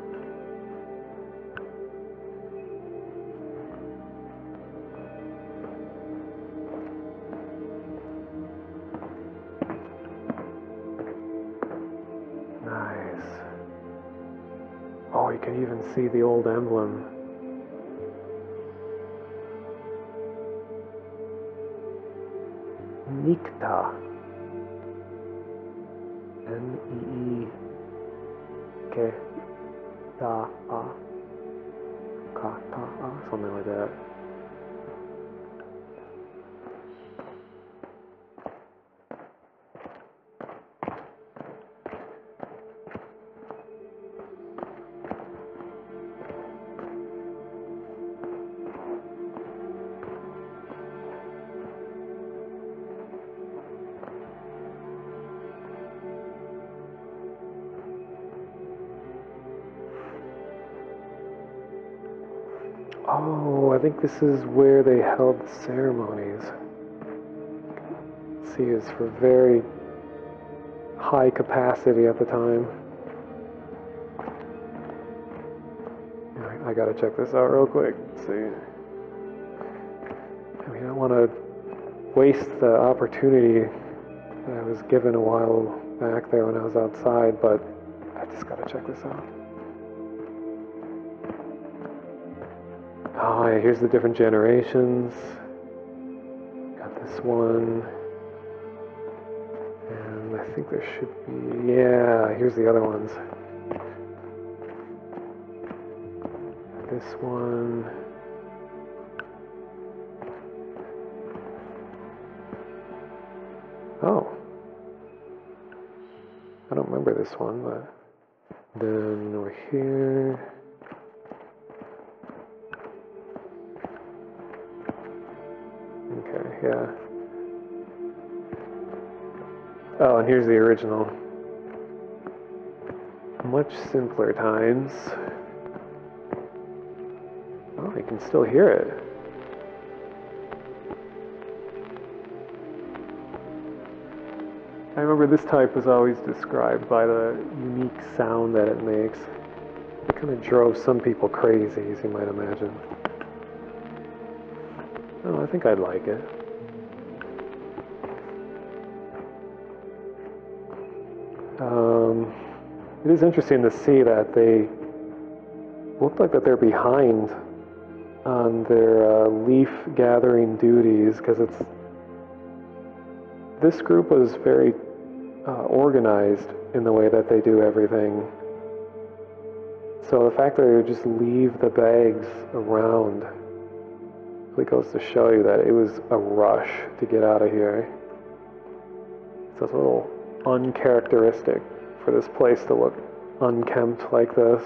Nice. Oh, you can even see the old emblem. Nikta. N E E K Ta A Ka Ta A, something like that. Oh, I think this is where they held the ceremonies. See, it's for very high capacity at the time. I, I gotta check this out real quick. Let's see. I mean, I don't want to waste the opportunity that I was given a while back there when I was outside, but I just gotta check this out. Oh, yeah, here's the different generations. Got this one. And I think there should be, yeah, here's the other ones. This one. Oh. I don't remember this one, but then over here. Okay, yeah. Oh, and here's the original. Much simpler times. Oh, you can still hear it. I remember this type was always described by the unique sound that it makes. It kind of drove some people crazy, as you might imagine. Oh, I think I'd like it. Um, it is interesting to see that they look like that they're behind on their uh, leaf gathering duties, because it's this group was very uh, organized in the way that they do everything. So the fact that they just leave the bags around really goes to show you that it was a rush to get out of here. So it's a little uncharacteristic for this place to look unkempt like this.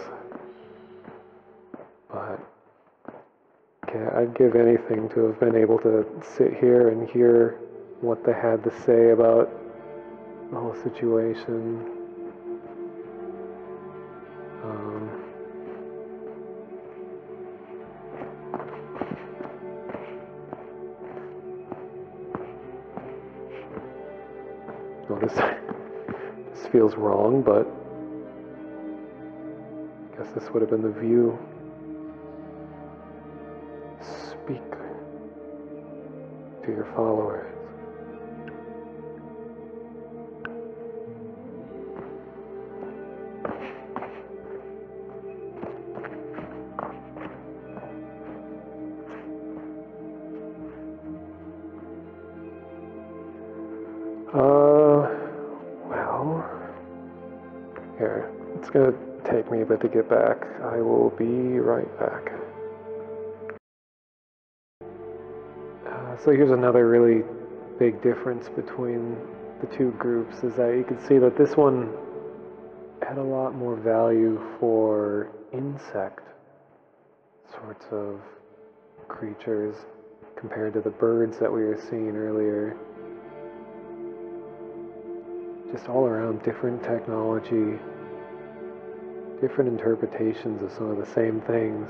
But okay, I'd give anything to have been able to sit here and hear what they had to say about the whole situation. Um, well, this, this feels wrong, but I guess this would have been the view. Speak to your followers. Uh, well, here, it's gonna take me a bit to get back. I will be right back. Uh, so here's another really big difference between the two groups, is that you can see that this one had a lot more value for insect sorts of creatures compared to the birds that we were seeing earlier. Just all around different technology, different interpretations of some of the same things.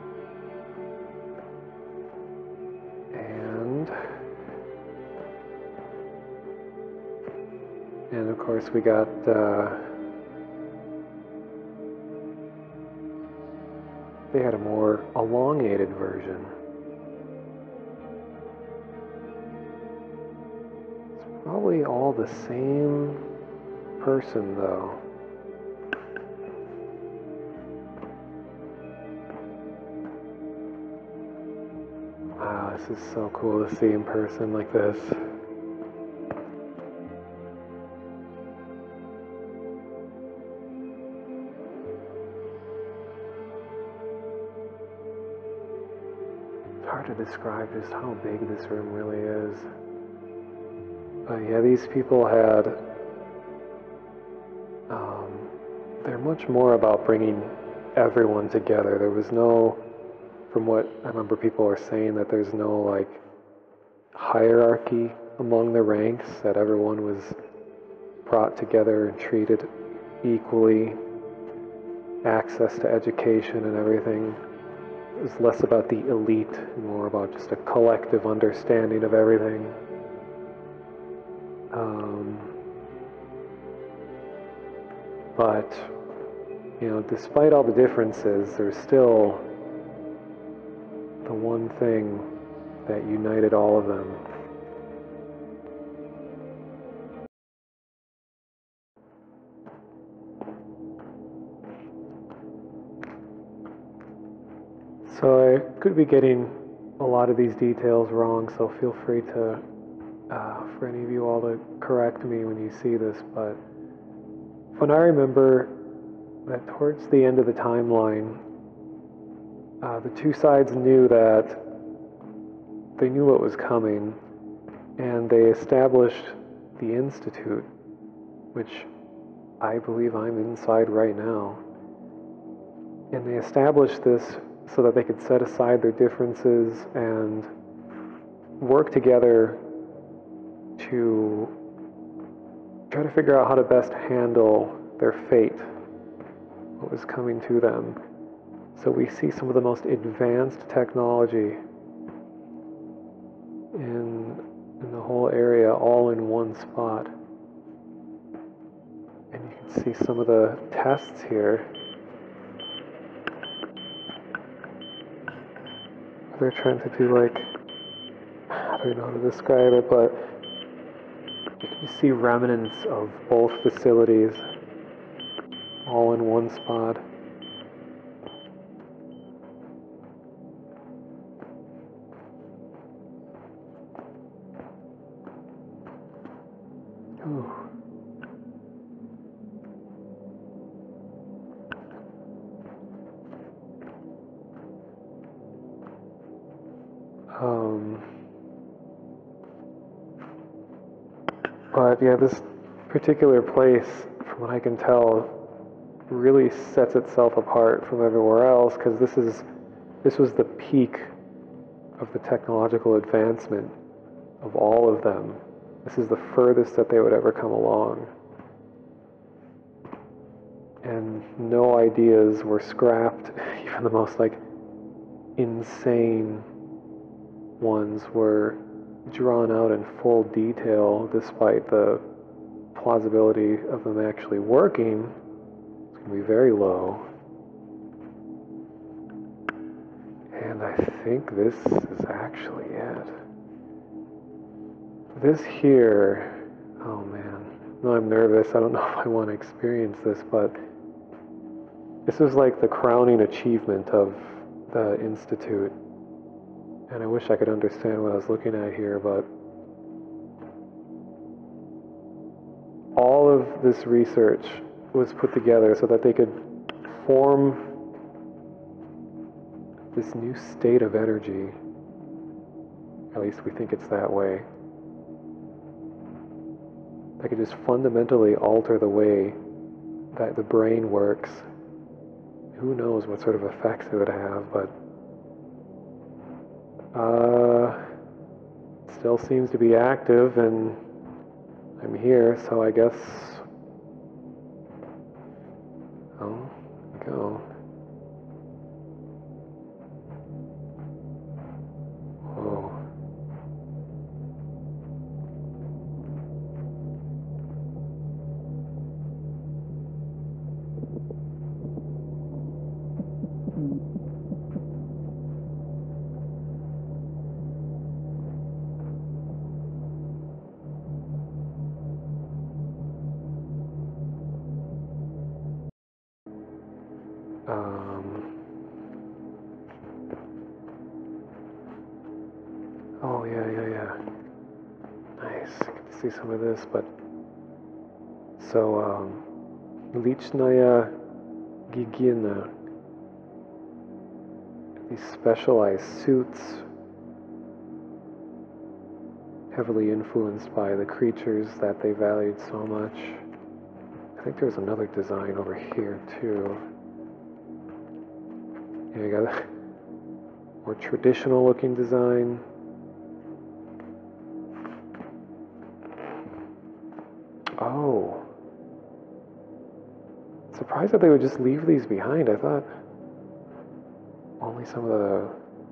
And and of course we got uh, they had a more elongated version. It's probably all the same person though. Wow, this is so cool to see in person like this. It's hard to describe just how big this room really is. But yeah, these people had, um, they're much more about bringing everyone together. There was no, from what I remember people were saying, that there's no like hierarchy among the ranks, that everyone was brought together and treated equally, access to education and everything. It was less about the elite and more about just a collective understanding of everything. Um, but, you know, despite all the differences, there's still the one thing that united all of them. So I could be getting a lot of these details wrong, so feel free to, uh, for any of you all to correct me when you see this, but when I remember that towards the end of the timeline, uh, the two sides knew that they knew what was coming, and they established the Institute, which I believe I'm inside right now. And they established this so that they could set aside their differences and work together to try to figure out how to best handle their fate, what was coming to them. So we see some of the most advanced technology in, in the whole area all in one spot. And you can see some of the tests here. They're trying to do like, I don't know how to describe it, but you see remnants of both facilities all in one spot. Ooh. Um, but yeah, this particular place, from what I can tell, really sets itself apart from everywhere else, because this is this was the peak of the technological advancement of all of them. This is the furthest that they would ever come along. And no ideas were scrapped. Even the most like insane ones were drawn out in full detail, despite the plausibility of them actually working. It's going to be very low. And I think this is actually it. This here, oh man, no, I'm nervous. I don't know if I want to experience this, but this is like the crowning achievement of the Institute. And I wish I could understand what I was looking at here, but all of this research was put together so that they could form this new state of energy. At least we think it's that way. That could just fundamentally alter the way that the brain works. Who knows what sort of effects it would have, but uh, it still seems to be active, and I'm here, so I guess, oh, I Um, oh, yeah, yeah, yeah. Nice. I get to see some of this, but so, um, Lichnaya Gigina, these specialized suits heavily influenced by the creatures that they valued so much. I think there's another design over here too. Yeah, you got a more traditional looking design. Oh. Surprised that they would just leave these behind. I thought only some of the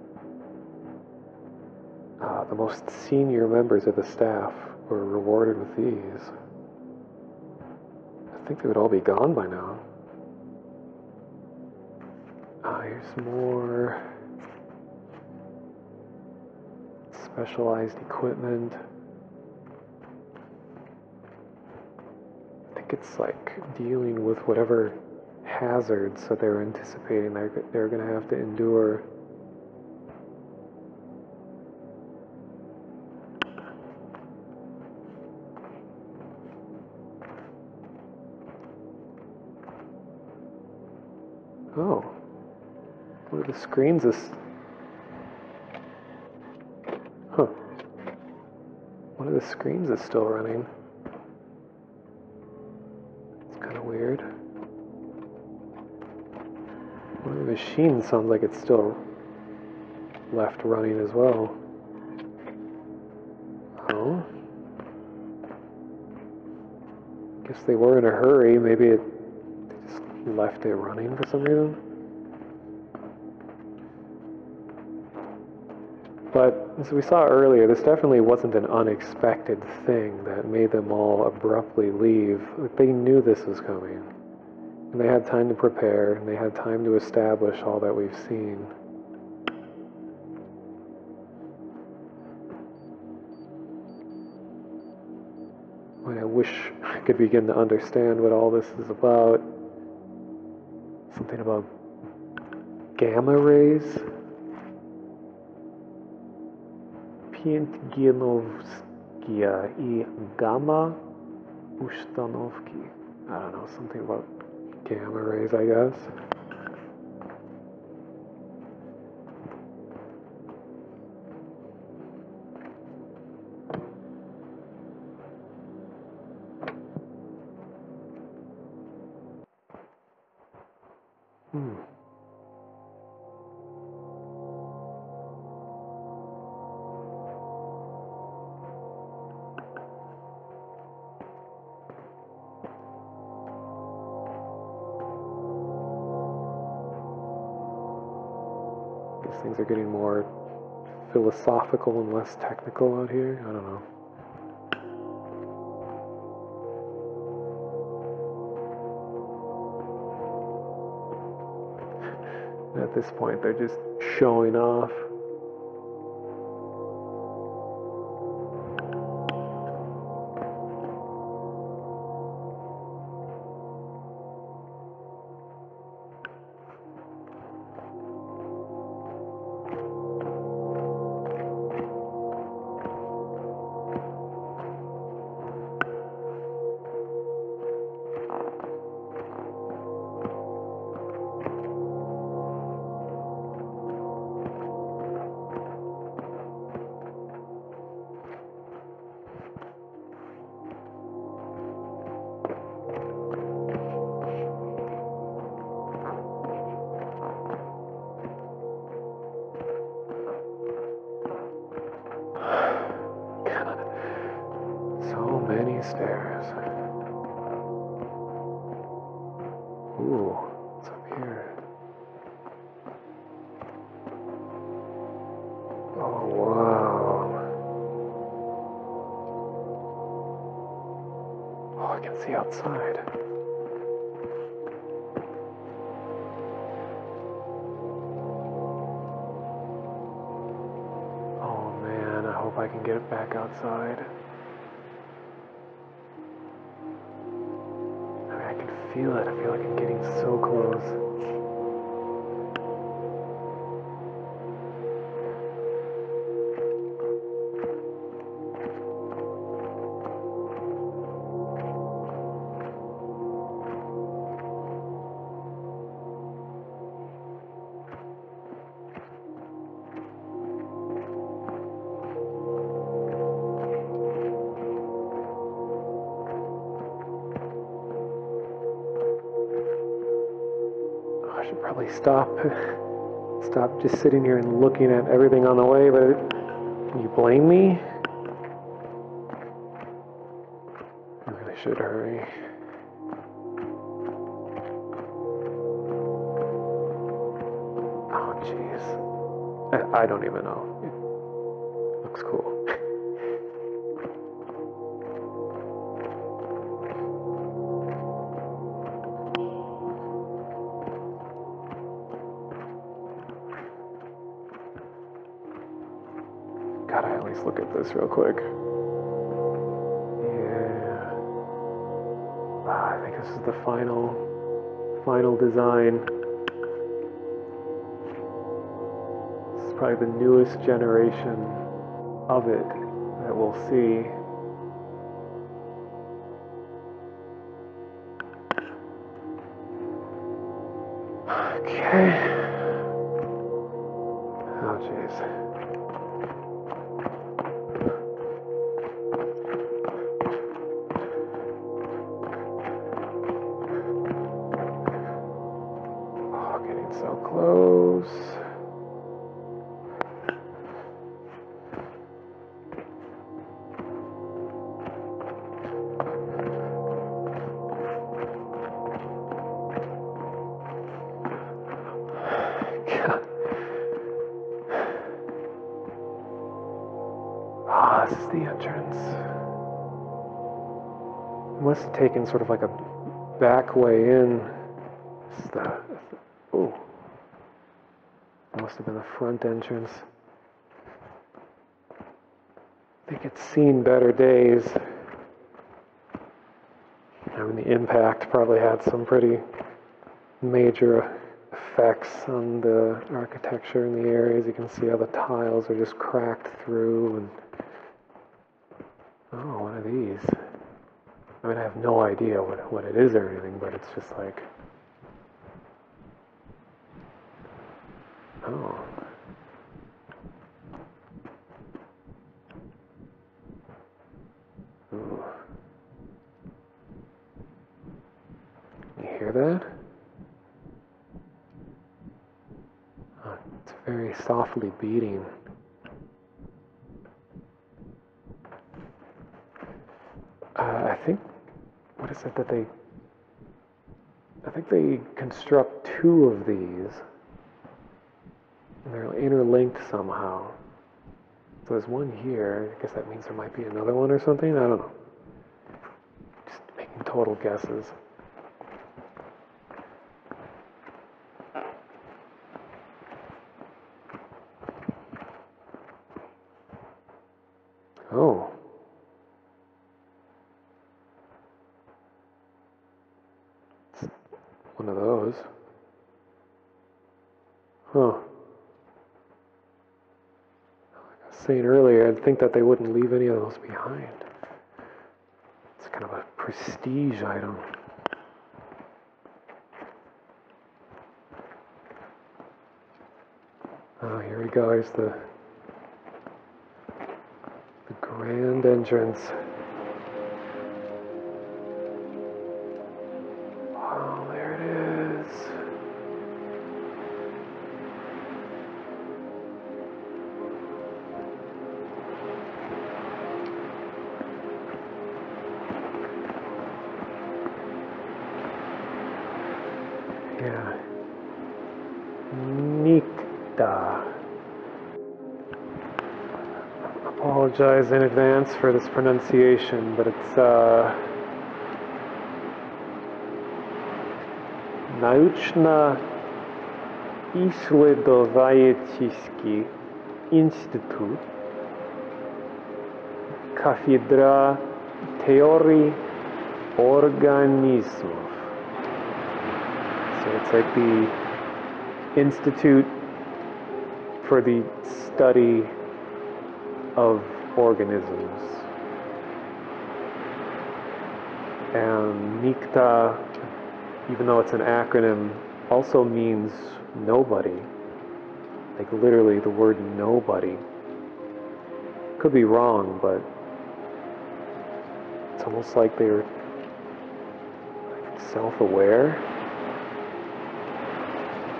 uh, the most senior members of the staff were rewarded with these. I think they would all be gone by now. Ah, here's more specialized equipment. I think it's like dealing with whatever hazards that they're anticipating they're, they're going to have to endure. Oh, one of the screens is... Huh. One of the screens is still running. It's kind of weird. One of the machines sounds like it's still left running as well. Oh. Guess they were in a hurry. Maybe it, they just left it running for some reason. But as we saw earlier, this definitely wasn't an unexpected thing that made them all abruptly leave. They knew this was coming. And they had time to prepare, and they had time to establish all that we've seen. I wish I could begin to understand what all this is about. Something about gamma rays? Piętgenovskia I gamma ustanowki. I don't know, something about gamma rays, I guess. Hmm. These things are getting more philosophical and less technical out here. I don't know. At this point, they're just showing off. So many stairs. Ooh, what's up here? Oh, wow. Oh, I can see outside. Oh man, I hope I can get it back outside. I mean, I can feel it. I feel like I'm getting so close. Probably stop, stop just sitting here and looking at everything on the way, but you blame me? I really should hurry. Oh, jeez. I, I don't even know. It looks cool. Gotta at least look at this real quick. Yeah. Ah, I think this is the final, final design. This is probably the newest generation of it that we'll see. Okay. Oh, jeez. So close. God. Ah, this is the entrance. It must have taken sort of like a back way in. This is the. Oh. Must have been the front entrance. I think it's seen better days. I mean, the impact probably had some pretty major effects on the architecture in the areas. You can see how the tiles are just cracked through. And oh, what are these? I mean, I have no idea what, what it is or anything, but it's just like, oh. Ooh. You hear that? Oh, it's very softly beating. Uh, I think, what is it that they, I think they construct two of these. And they're interlinked somehow. So there's one here. I guess that means there might be another one or something. I don't know. Just making total guesses. Oh. It's one of those. Huh. Saying earlier, I'd think that they wouldn't leave any of those behind. It's kind of a prestige item. Oh, here we go. Here's the the grand entrance. Oh, there it is. Yeah. Nikta. Apologize in advance for this pronunciation, but it's uh, Научно-исследовательский институт, кафедра теории организмов. So it's like the Institute for the Study of Organisms. And Nikta, even though it's an acronym, also means nobody. Like literally the word nobody. Could be wrong, but it's almost like they're like self-aware.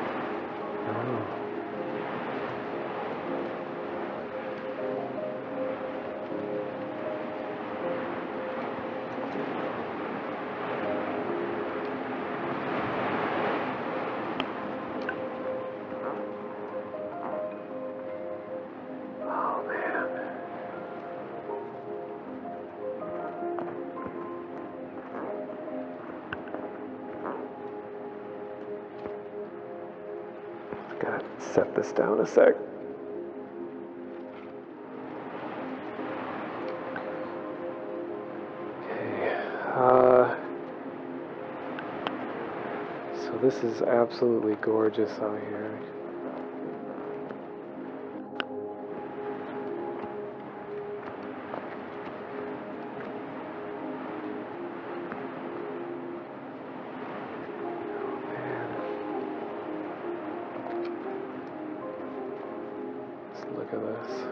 Gotta set this down a sec. Okay. Uh, so this is absolutely gorgeous out here. Look at this.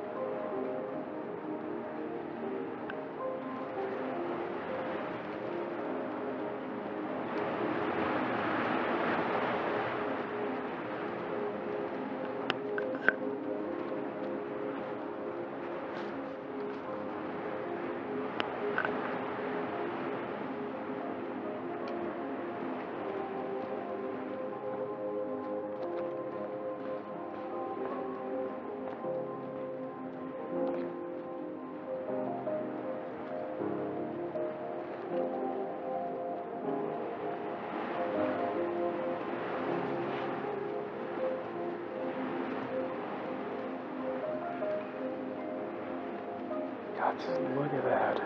God, look at that.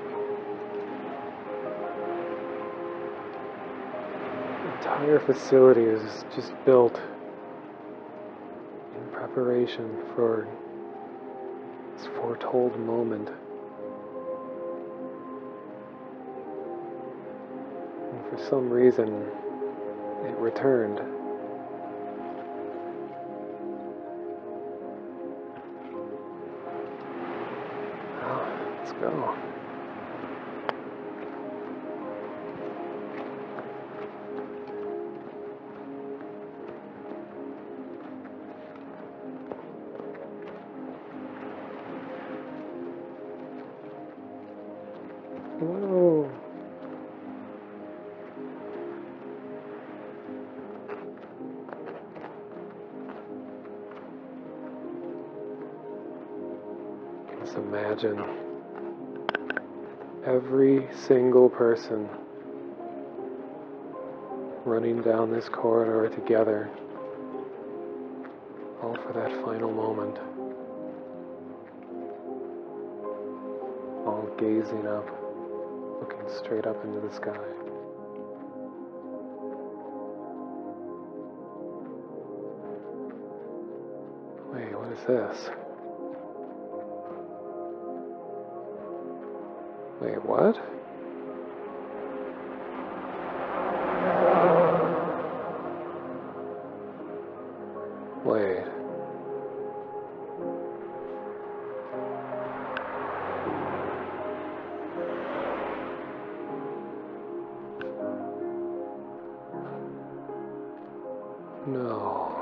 The entire facility is just built in preparation for this foretold moment. And for some reason, it returned. Let's go. Whoa. Just imagine every single person running down this corridor together, all for that final moment, all gazing up, looking straight up into the sky. Wait, what is this? Wait, what? Wait. No.